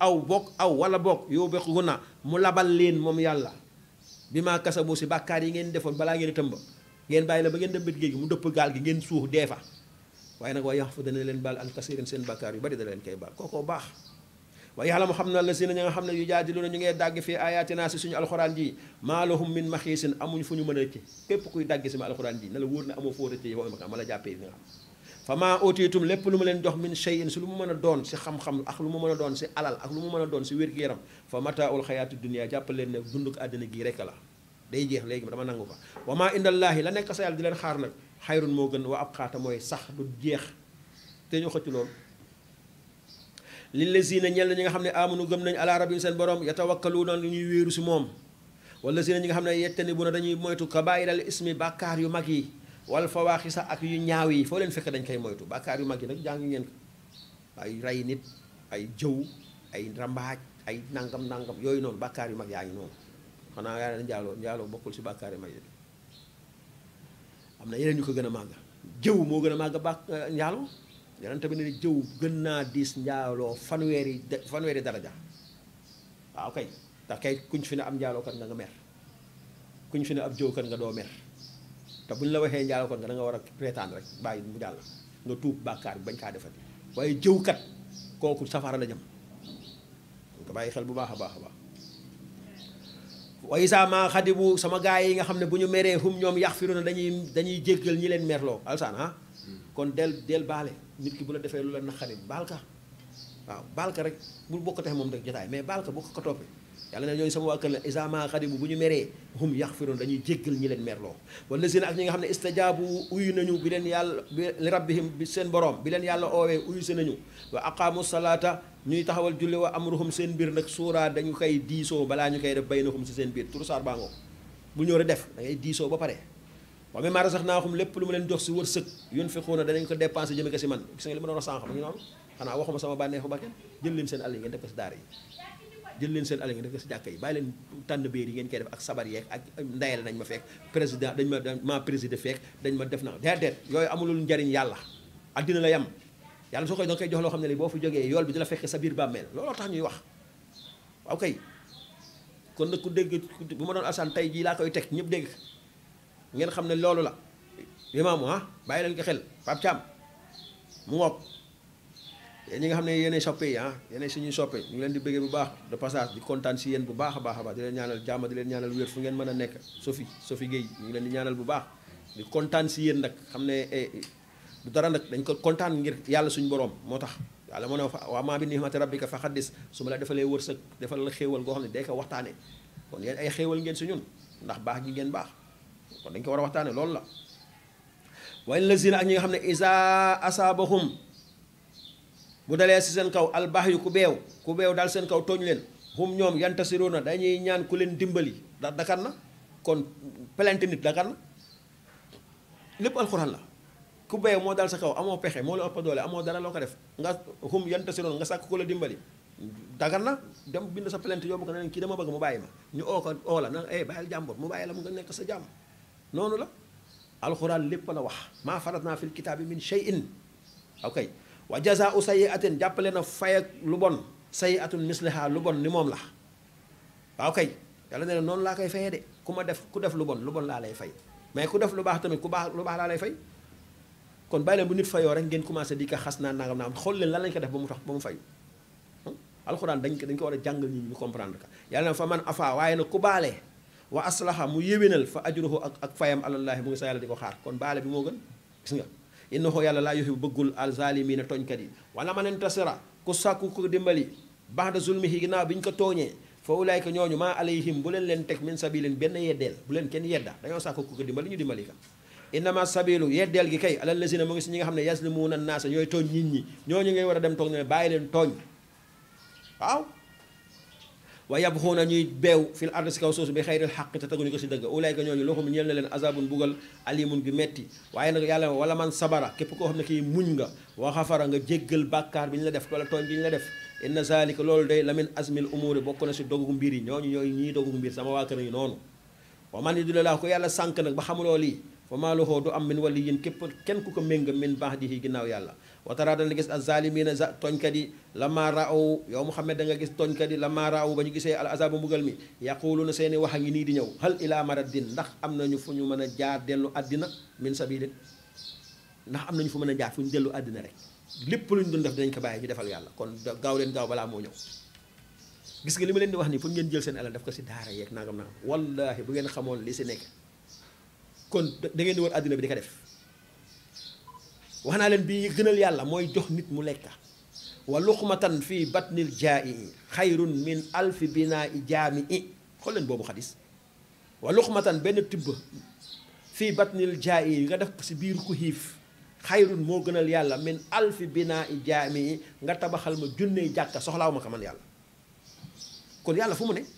wala bokk yow beq na mu labal leen moom yàlla bi maa kasabu si bàkkaar yi ngeen defoon balaa ngeen tëmba ngeen bàyyi la ba ngeen dem bët géej gi mu dëpp gaal gi ngeen suux dee fa waaye nag waaye yax fa dana leen baal an kasirin seen bàkkaar yu bari dana leen koy baal kookoo baax waaye yàlla mu xam na la si na ña nga xam ne yu jaadiluuna ñu ngee dàgg fii ayatina si suñu alxuraan ji maa lahum min maxiisin amuñ fu ñu mën a rëcce képp kuy dàgg si ma alxuraan ji na la wóor na amoo foo rëcce yow ma la jàppee nga xam fa maa utiitum lépp lu ma leen jox min shay'in si lu mu mën a doon si xam-xam ak lu mu mën a doon si alal ak lu mu mën a doon si wér-gu-yaram fa mataaul xayaati dunia jàppal leen ne dund ko àddina gii rekk la day jeex léegi dama nangu ko wa maa indallaahi la nekk sa yàlla di leen xaar nag xayrun moo gën wa ab xaata mooy sax du jeex te ñu xëcc loolu lillazina ñel na ñi nga xam ne amanu gëm nañu ala rabbihim seen borom yatawakkaluuna ñuy wéeru si moom wallazina ñi nga xam ne yajtanibuuna dañuy moytu kabaa'iral ismi bàkkaar yu mag yi wal fawaaxisa ak yu ñaaw yi foo leen fekk dañ koy moytu bàkkaar yu mag yi nag jàng ngeen ko ay rey nit ay jëw ay rambaaj ay nangam yooyu noonu bàkkaar yu mag yaa ngi noonu xanaa yaa ne njaaloo bokkul si bàkkaar yu mag yi am na yeneen yu ko gën a màgg jëw moo gën a màgg njaaloo yeneen tamit ne jëw gën naa diis njaaloo fanweeri daraja waaw kay ndax kay kuñ fi ne am njaaloo kat nga mer kuñ fi ne ab jëw kat nga doo mer te buñ la waxee njaaloo kat nga da nga war a reetaan rek bàyyi mu jàll nga tuub bàkkaar bi bañ kaa defati waaye jëw kat kooku safara la jëm nga bàyyi xel bu baax a baax a baax wa isa ma xadibu sama gaay yi nga xam ne bu ñu meree hum ñoom yaxfiruna dañuy jéggal ñi leen merloo alsaan kon del baale nit ki bu la defee lu la naqari baal ka waaw baal ka rek bul bokkatee moom rek jotaay mais baal ka boo ko toppee yàlla ne ñooñu sama waa kër la isa ma xadibu bu ñu meree hum yaxfiruna dañuy jéggal ñi leen merloo wala seen ak ñi nga xam ne istajaabu uyu nañu bi leen yàlla li rabbihim bi seen borom bi leen yàlla oowee uyu si nañu wa aqaamu salaata ñuy taxawal julli wa amruhum seen biir nag suuraa dañu koy diisoo balaa ñu koy def baynahum si seen biir tur saar baa ngoo bu ñëw rek def da ngay diisoo ba pare wa mimmaa razaqnaahum lépp lu ma leen jox si wërsëg yunfiquuna danañ ko dépensé jëme ko si man gis nga li ma doon wax sànq ma ngi noonu xanaa waxuma sama bànneexu bakkan jël leen seen àll yi ngeen def ko si daara yi jël leen seen àll yi ngeen def ko si jàkka yi bàyyi leen tànn béer yi ngeen koy def ak sabar yeeg ak ndayale nañ ma fekk président dañ ma président fekk dañ ma def na déedéet yooyu amulul njariñ yàlla addina la yam yàlla soo koy danga koy jox loo xam ne li boo fi jógee yool bi di la fekk sa biir bàmmeel looloo tax ñuy wax waaw kay kon nag ku dégg bu ma doon alsaan tey jii laa koy teg ñëpp dégg ngeen xam ne loolu la imaamu bàyyi leen ko xel Pape Thiam mu ngoog yéen ñi nga xam ne yéenay soppe yi yéenay suñuy soppe ñu ngi leen di bëggee bu baax de passage di kontaan si yéen bu baax a baax a baax di leen ñaanal jàmm di leen ñaanal wér fu ngeen mën a nekk Sophie Guèye ñu ngi leen di ñaanal bu baax di kontaan si yéen nag xam ne du dara nag dañ ko kontaan ngir yàlla suñu borom moo tax yàlla moo ne wa maa bi ni'mati rabbika fa xaddis su ma la defalee wërsëg defal la xéewal goo xam ne day ko waxtaane kon yéen ay xéewal ngeen si ñun ndax baax gi ngeen baax kon dañ ko war a waxtaane loolu la waaye lazina ak ñi nga xam ne isa asaabahum bu dalee si seen kaw albaax yu ku beew daal seen kaw tooñ leen hum ñoom yantasiruuna dañuy ñaan ku leen dimbali dakan na kon plainte nit dakan na lépp alxuraan la ku béy moo dal sa kaw amoo pexe moo la ëpp doole amoo dara loo ko def nga xum yantasiroon nga sàkk ko la dimbali dagan na dem bind sa plainte yóbbu ko ne kii dama bëgg mu bàyyi ma ñu oo ko oo la na bàyyil jàmbur mu bàyyi la mu nga nekk sa jàmm noonu la alxuraan lépp la wax maa faratnaa fil kitaabi min shay'in ok wa jazaa'u sayyi'atin jàppale na fay ak lu bon sayyi'atun misliha lu bon ni moom la waaw kay yàlla ne noonu laa koy fayee de ku def lu bon laa lay fay mais ku def lu baax tamit lu baax laa lay fay kon bàyyi leen bu nit fayoo rek ngeen commencé di ko xas naa nangam naa xool leen lan lañ ko def ba mu fay alxuraan dañ ko war a jàngal nit ñi ñu comprendre ka yàlla na fa man afa waaye nag ku baalee wa aslaha mu yéwénal fa ajruhu ak fayam alallaahi mu ngi sa yàlla di ko xaar kon baale bi moo gën gis nga innahu yàlla laa yuhibbu bëggul alzaalimiina tooñkat yi wala man intasara ku sàkku ko dimbali ba'da zulmihi ginnaaw bi ñu ko tooñee fa ulaayka ñooñu maa alayhim bu leen teg min sabilin benn yeddeel bu leen kenn yedda dañoo sàkku ko dimbali ñu dimbali ka innama sabilu yeddeel gi kay alal lazina mu ngi si ñi nga xam ne yazlimuuna naasa ñooy tooñ nit ñi ñooñu ngay war a dem toog ne bàyyi leen tooñ waaw wa yabxuuna ñuy beew fil ard si kaw suuf bi xayril xaq te teguñu ko si dëgg ulayka ñooñu loxum ñeel na leen azabun bugal alimun gi metti waaye nag yàlla wala man sabara képp koo xam ne kii muñ nga wa xafara nga jéggal bàkkaar bi ñu la def wala tooñ bi ñu la def inna zalika loolu day la min azmil umuri bokk na si dogu mbir yi ñooy ñii dogu mbir sama waa kër yi noonu wa man yudlillah ko yàlla sànk nag ba xamuloo lii fa maa lahu du am min waliyin kenn ku ko ménga min ba'dihi ginnaaw yàlla wa tara dana gis az-zaalimiina tooñkat yi lamma raaw yow Muhammad da nga gis tooñkat yi lamma raaw ba ñu gisee al azabu mbugal mi yaquluuna seeni wax a ngi nii di ñëw hal ila maraddin ndax am nañu fu ñu mën a jaar dellu àddina min sabilin ndax am nañu fu mën a jaar fu ñu dellu àddina rek lépp lu ñu doon def dinañ ko bàyyi ñu defal yàlla kon gaaw leen gaaw balaa moo ñëw gis nga li ma leen di wax nii pour ngeen jël seen alal def ko si daara yeeg nangam nangam wallahi bu ngeen xamoon li si nekk kon da ngeen di wër àddina bi di ko def wax naa leen bi gënal yàlla mooy jox nit mu lekka wa luqmatan fii batnil jaa'i xayrun min alfi binaa'i jaami'i xool leen boobu xadis wa luqmatan benn tibb fii batnil jaa'i nga def si biir ku xiif xayrun moo gënal yàlla min alfi binaa'i jaami'i nga tabaxal ma junney jàkka soxlaaw ma ko man yàlla kon yàlla fu mu ne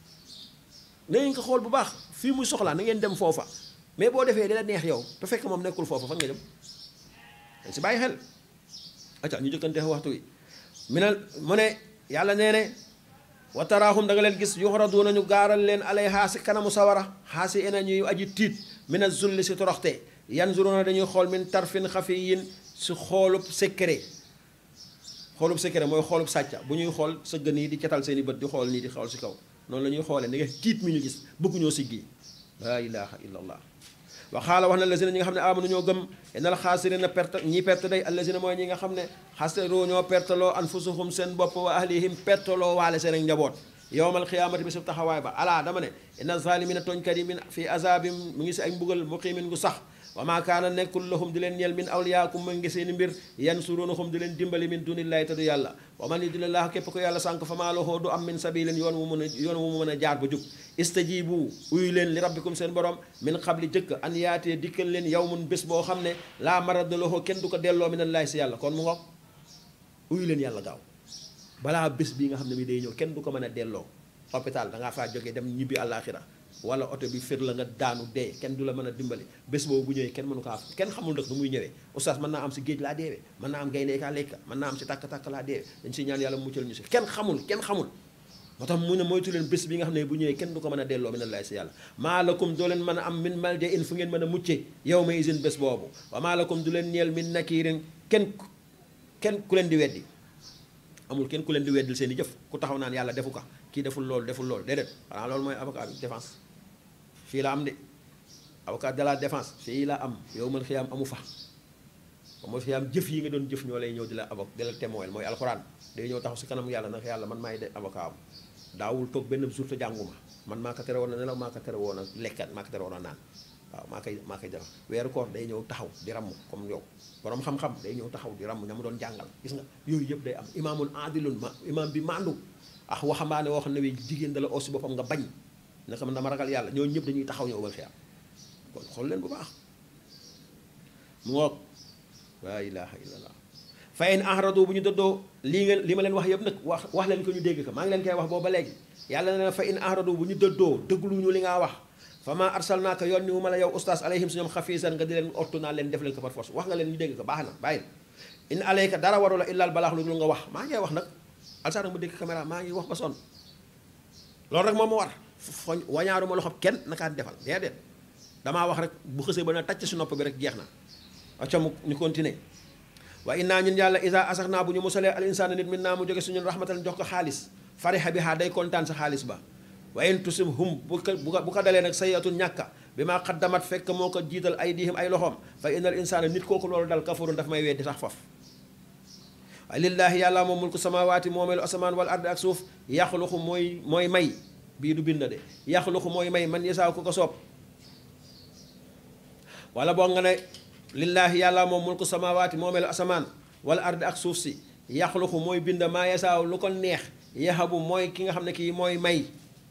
na ngeen ko xool bu baax fii muy soxlaa na ngeen dem foofa mais boo defee dina neex yow te fekk moom nekkul foofa fan nga jëm dañ si bàyyi xel acca ñu jëkkante waxtu wi mu ne yàlla nee ne wa taraahum da nga leen gis yuxraduuna ñu gaaral leen alayha si kanamu sawara xaasi ena ñuy aji tiit min az-zulli si toroxte yanzuruna dañuy xool min tarfin xafiyin si xoolub secret mooy xoolub sàcca bu ñuy xool sëgg nii di cetal seen i bët di xool nii di xool si kaw noonu la ñuy xoolee ni nga tiit mi ñu gis bëgguñoo siggi laa ilaha illa allah wa xaala wax na allazina ñi nga xam ne amanu ñoo gëm innal xaasirina perte ñi perte day allazina mooy ñi nga xam ne xasiru ñoo perteloo anfusuhum seen bopp wa ahlihim perteloo waale seen ak njaboot yowmal xiyaamati bi su taxawaay ba alaa dama ne inna zalimina tooñkat yi min fi azabim mu ngi si ay mbugal muqimin gu sax wa maa kaana nekkul lahum di leen ñeel min awliyaakum ma ngi seeni mbir yansurunahum di leen dimbali min dunillahi te du yàlla wa man yudlillah képp ko yàlla sànk fa maa lahu du am min sabilin yoon wu mu mën a jaar ba jub istajibu uyu leen li rabbikum seen borom min qabli jëkk an yaatee dikkal leen yawmun bés boo xam ne laa maradda lahu kenn du ko delloo minallahi si yàlla kon mu ngoog uyu leen yàlla gaaw balaa bés bii nga xam ne bi day ñëw kenn du ko mën a delloo hôpital da ngaa faa jógee dem ñibbi àllaaxira wala oto bi fir la nga daanu dee kenn du la mën a dimbali bés boobu bu ñëwee kenn mënu kaa kenn xamul nag nu muy ñëwee oustaz mën naa am si géej laa deewee mën naa am gaynde kaa lekka mën naa am si tàkk-tàkk laa deewee dañ si ñaan yàlla muccal ñu si kenn xamul moo tax mu ne moytu leen bés bi nga xam ne bu ñëwee kenn du ko mën a delloo minallahi si yàlla maa lakum doo leen mën a am min malja in fu ngeen mën a mucce yow ma isin bés boobu wa maa lakum du leen ñeel min nakiirin kenn ku leen di weddi amul kenn ku leen di weddil seen i jëf ku taxaw naan yàlla defu ko kii deful loolu déedéet xanaa loolu mooy avocat bi défense fii la am de avocat de la défense fii la am yawmal xiyaam amu fa yawmal xiyaam jëf yi nga doon jëf ñoo lay ñëw di la témoin mooy alxuraan day ñëw taxaw si kanam yàlla nag yàlla man maay de avocat am daawul toog benn jour te jànguma man maa ko tere woon a nelaw maa ko tere woon a lekkat maa ko tere woon a naan waaw maa koy def weeru koor day ñëw taxaw di ramm comme yow borom xam-xam day ñëw taxaw di ramm ña mu doon jàngal gis nga yooyu yëpp day am imaamul adilun imaam bi mandu waxambaane woo xam ne wi jigéen dala aussi boppam nga bañ naka man dama ragal yàlla ñooñu ñëpp dañuy taxaw ñëw wal xiyaam kon xool leen bu baax mu ngoog laa ilaha illallah fa in ahradu bu ñu dëddoo li ma leen wax yëpp nag wax leen ko ñu dégg ko maa ngi leen koy wax booba léegi yàlla ne fa in ahradu bu ñu dëddoo dëggluñu li ngaa wax fa ma arsalnaaka yoon ni wu ma la yow ustaas alayhim si ñoom xafiisan nga di leen ortu naa leen def leen ko par force wax nga leen ñu dégg ko baax na bàyyil in alayka dara waru la illal balaax lu nga wax maa ngi wax nag alsaan ma dégg caméra maa ngi wax ba sonn loolu rek moom ma war wañaaru ma loxob kenn nakaan defal déedéet damaa wax rek bu xësee ba na tàcc si nopp bi rek jeex na acam ñu continuer wa innaa ñun yàlla isa asax naa bu ñu musalee al insaana nit min naa mu jóge suñu rahmatan jox ko xaalis fariha biha day kontaan sa xaalis ba wa in tusib hum bu ko dalee nag sayatun ñàkka bi maa xaddamat fekk moo ko jiital ay diihim ay loxoom fa innal insaana nit kooku loolu dal kafurun daf may weddi sax faf waaye lillaahi yàlla moom mulku samawaati moomeelu asamaan wal ardi ak suuf yaxluqu mooy may bii du bind de yaxluqu mooy may man yasaaw ku ko soob wala boo nga ne lillaahi yàlla moom mulku samawaati moomeelu asamaan wal ardi ak suuf si yaxluqu mooy bind maa yasaaw lu ko neex yahabu mooy ki nga xam ne kii mooy may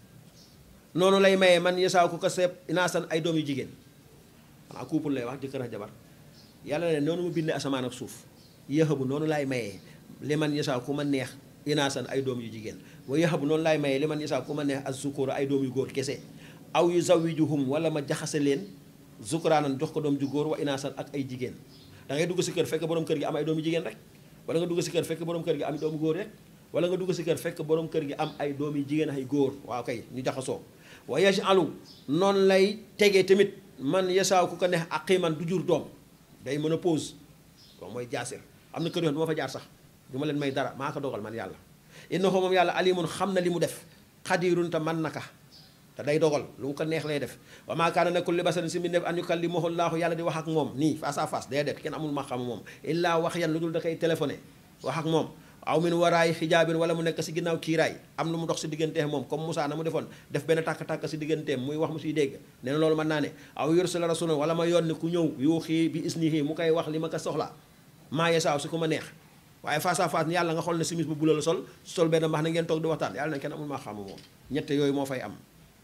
noonu lay mayee man yasaaw ku ko seeb inaasan ay doom yu jigéen xanaa couple lay wax jëkkër ak jabar yàlla ne noonu mu bindee asamaan ak suuf yahabu noonu laay mayee li man yasaaw ku ma neex inaasan ay doom yu jigéen wa yahabu noonu laay mayee li man yasaaw ku ma neex az zukura ay doom yu góor kese aw yu zawijuhum wala ma jaxase leen zukuraanan jox ko doom ju góor wa inaasan ak ay jigéen da ngay dugg si kër fekk borom kër gi am ay doom yu jigéen rek wala nga dugg si kër fekk borom kër gi am doomu góor rek wala nga dugg si kër fekk borom kër gi am ay doom yu jigéen ay góor waaw kay ñu jaxasoo wa yajalu noonu lay tegee tamit man yasaaw ku ko neex aqiman du jur doom day mën a pause kon mooy jaasir am na kër yoon du ma fa jaar sax du ma leen may dara maa ko dogal man yàlla innahu moom yàlla alimun xam na li mu def xadirun te man naka te day dogal lu mu ko neex lay def wa maa kaana nekkul li basarin si mbindeef an yukallimahu llaahu yàlla di wax ak moom nii face à face déedéet kenn amul ma xam moom illaa wax yan lu dul da koy téléphoné wax ak moom aw min waraay xijaabin wala mu nekk si ginnaaw kiiraay am lu mu dox si digganteem moom comme Moussa na mu defoon def benn tàkk-tàkk si digganteem muy wax mu siy dégg nee na loolu mën naa ne aw yursila rasulan wala ma yónni ku ñëw yuuxi bi isnihi mu koy wax li ma ko soxla maa yasaaw si ku ma neex waaye face à face ni yàlla nga xool ne simis bu bula la sol benn mbax na ngeen toog di waxtaan yàlla na kenn amul maa xam moom ñette yooyu moo fay am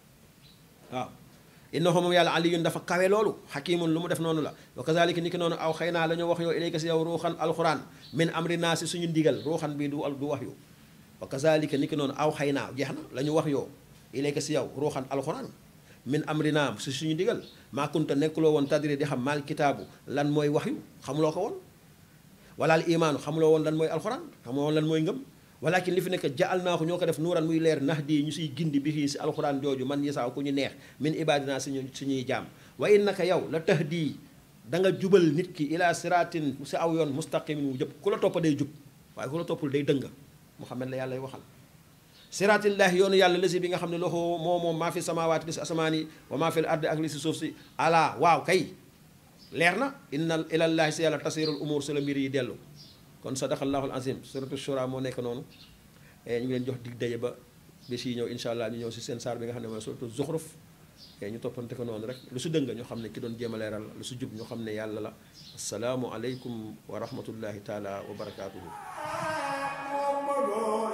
waaw innahu moom yàlla aliyun dafa kawe loolu xakimun lu mu def noonu la wa kazalika ni ki noonu aw xëy naa la ñu wax yow ilayka si yow ruuxan alquran min amri naa si suñu ndigal ruuxan bii du wax yu wa kazalika ni ki noonu aw xëy naa jeex na la ñu wax yow ilayka si yow ruuxan alquran min amri naa si suñu ndigal maa kunta nekkuloo woon tadri di xam maal kitaabu lan mooy wax yu xamuloo ko woon wala al imaanu xamuloo woon lan mooy alquran xamuloo woon lan mooy ngëm walakin li fi nekk jaal naa ko ñoo ko def nuuran muy leer nax di ñu siy gindi bi fii si alxuraan jooju man yasaaw ku ñu neex min ibadina suñuy jaam wa innaka yow la tahdi da nga jubal nit ki ila siratin si aw yoon mustaqimin wu jëpp ku la toppa day jub waaye ku la toppul day dënga Muhammad la yàlla waxal siratillahi yoonu yàlla lësi bi nga xam ne loxo moom maa fi samawaati li si asamaan yi wa maa fi l ardi ak li si suuf si ala waaw kay leer na inna ilallahi si yàlla tasirul umur si la mbir yi dellu kon sadaqallahul azim suratu shura moo nekk noonu ñu ngi leen jox dig daje ba bés yi ñëw incha allah ñu ñëw si seen saar bi nga xam ne mooy suratu zuxruf ñu toppante ko noonu rek lu su dëng ñu xam ne ki doon jéem a leeral lu su jub ñu xam ne yàlla la asalaamu aleykum wa rahmatullahi taala wa barakaatuhu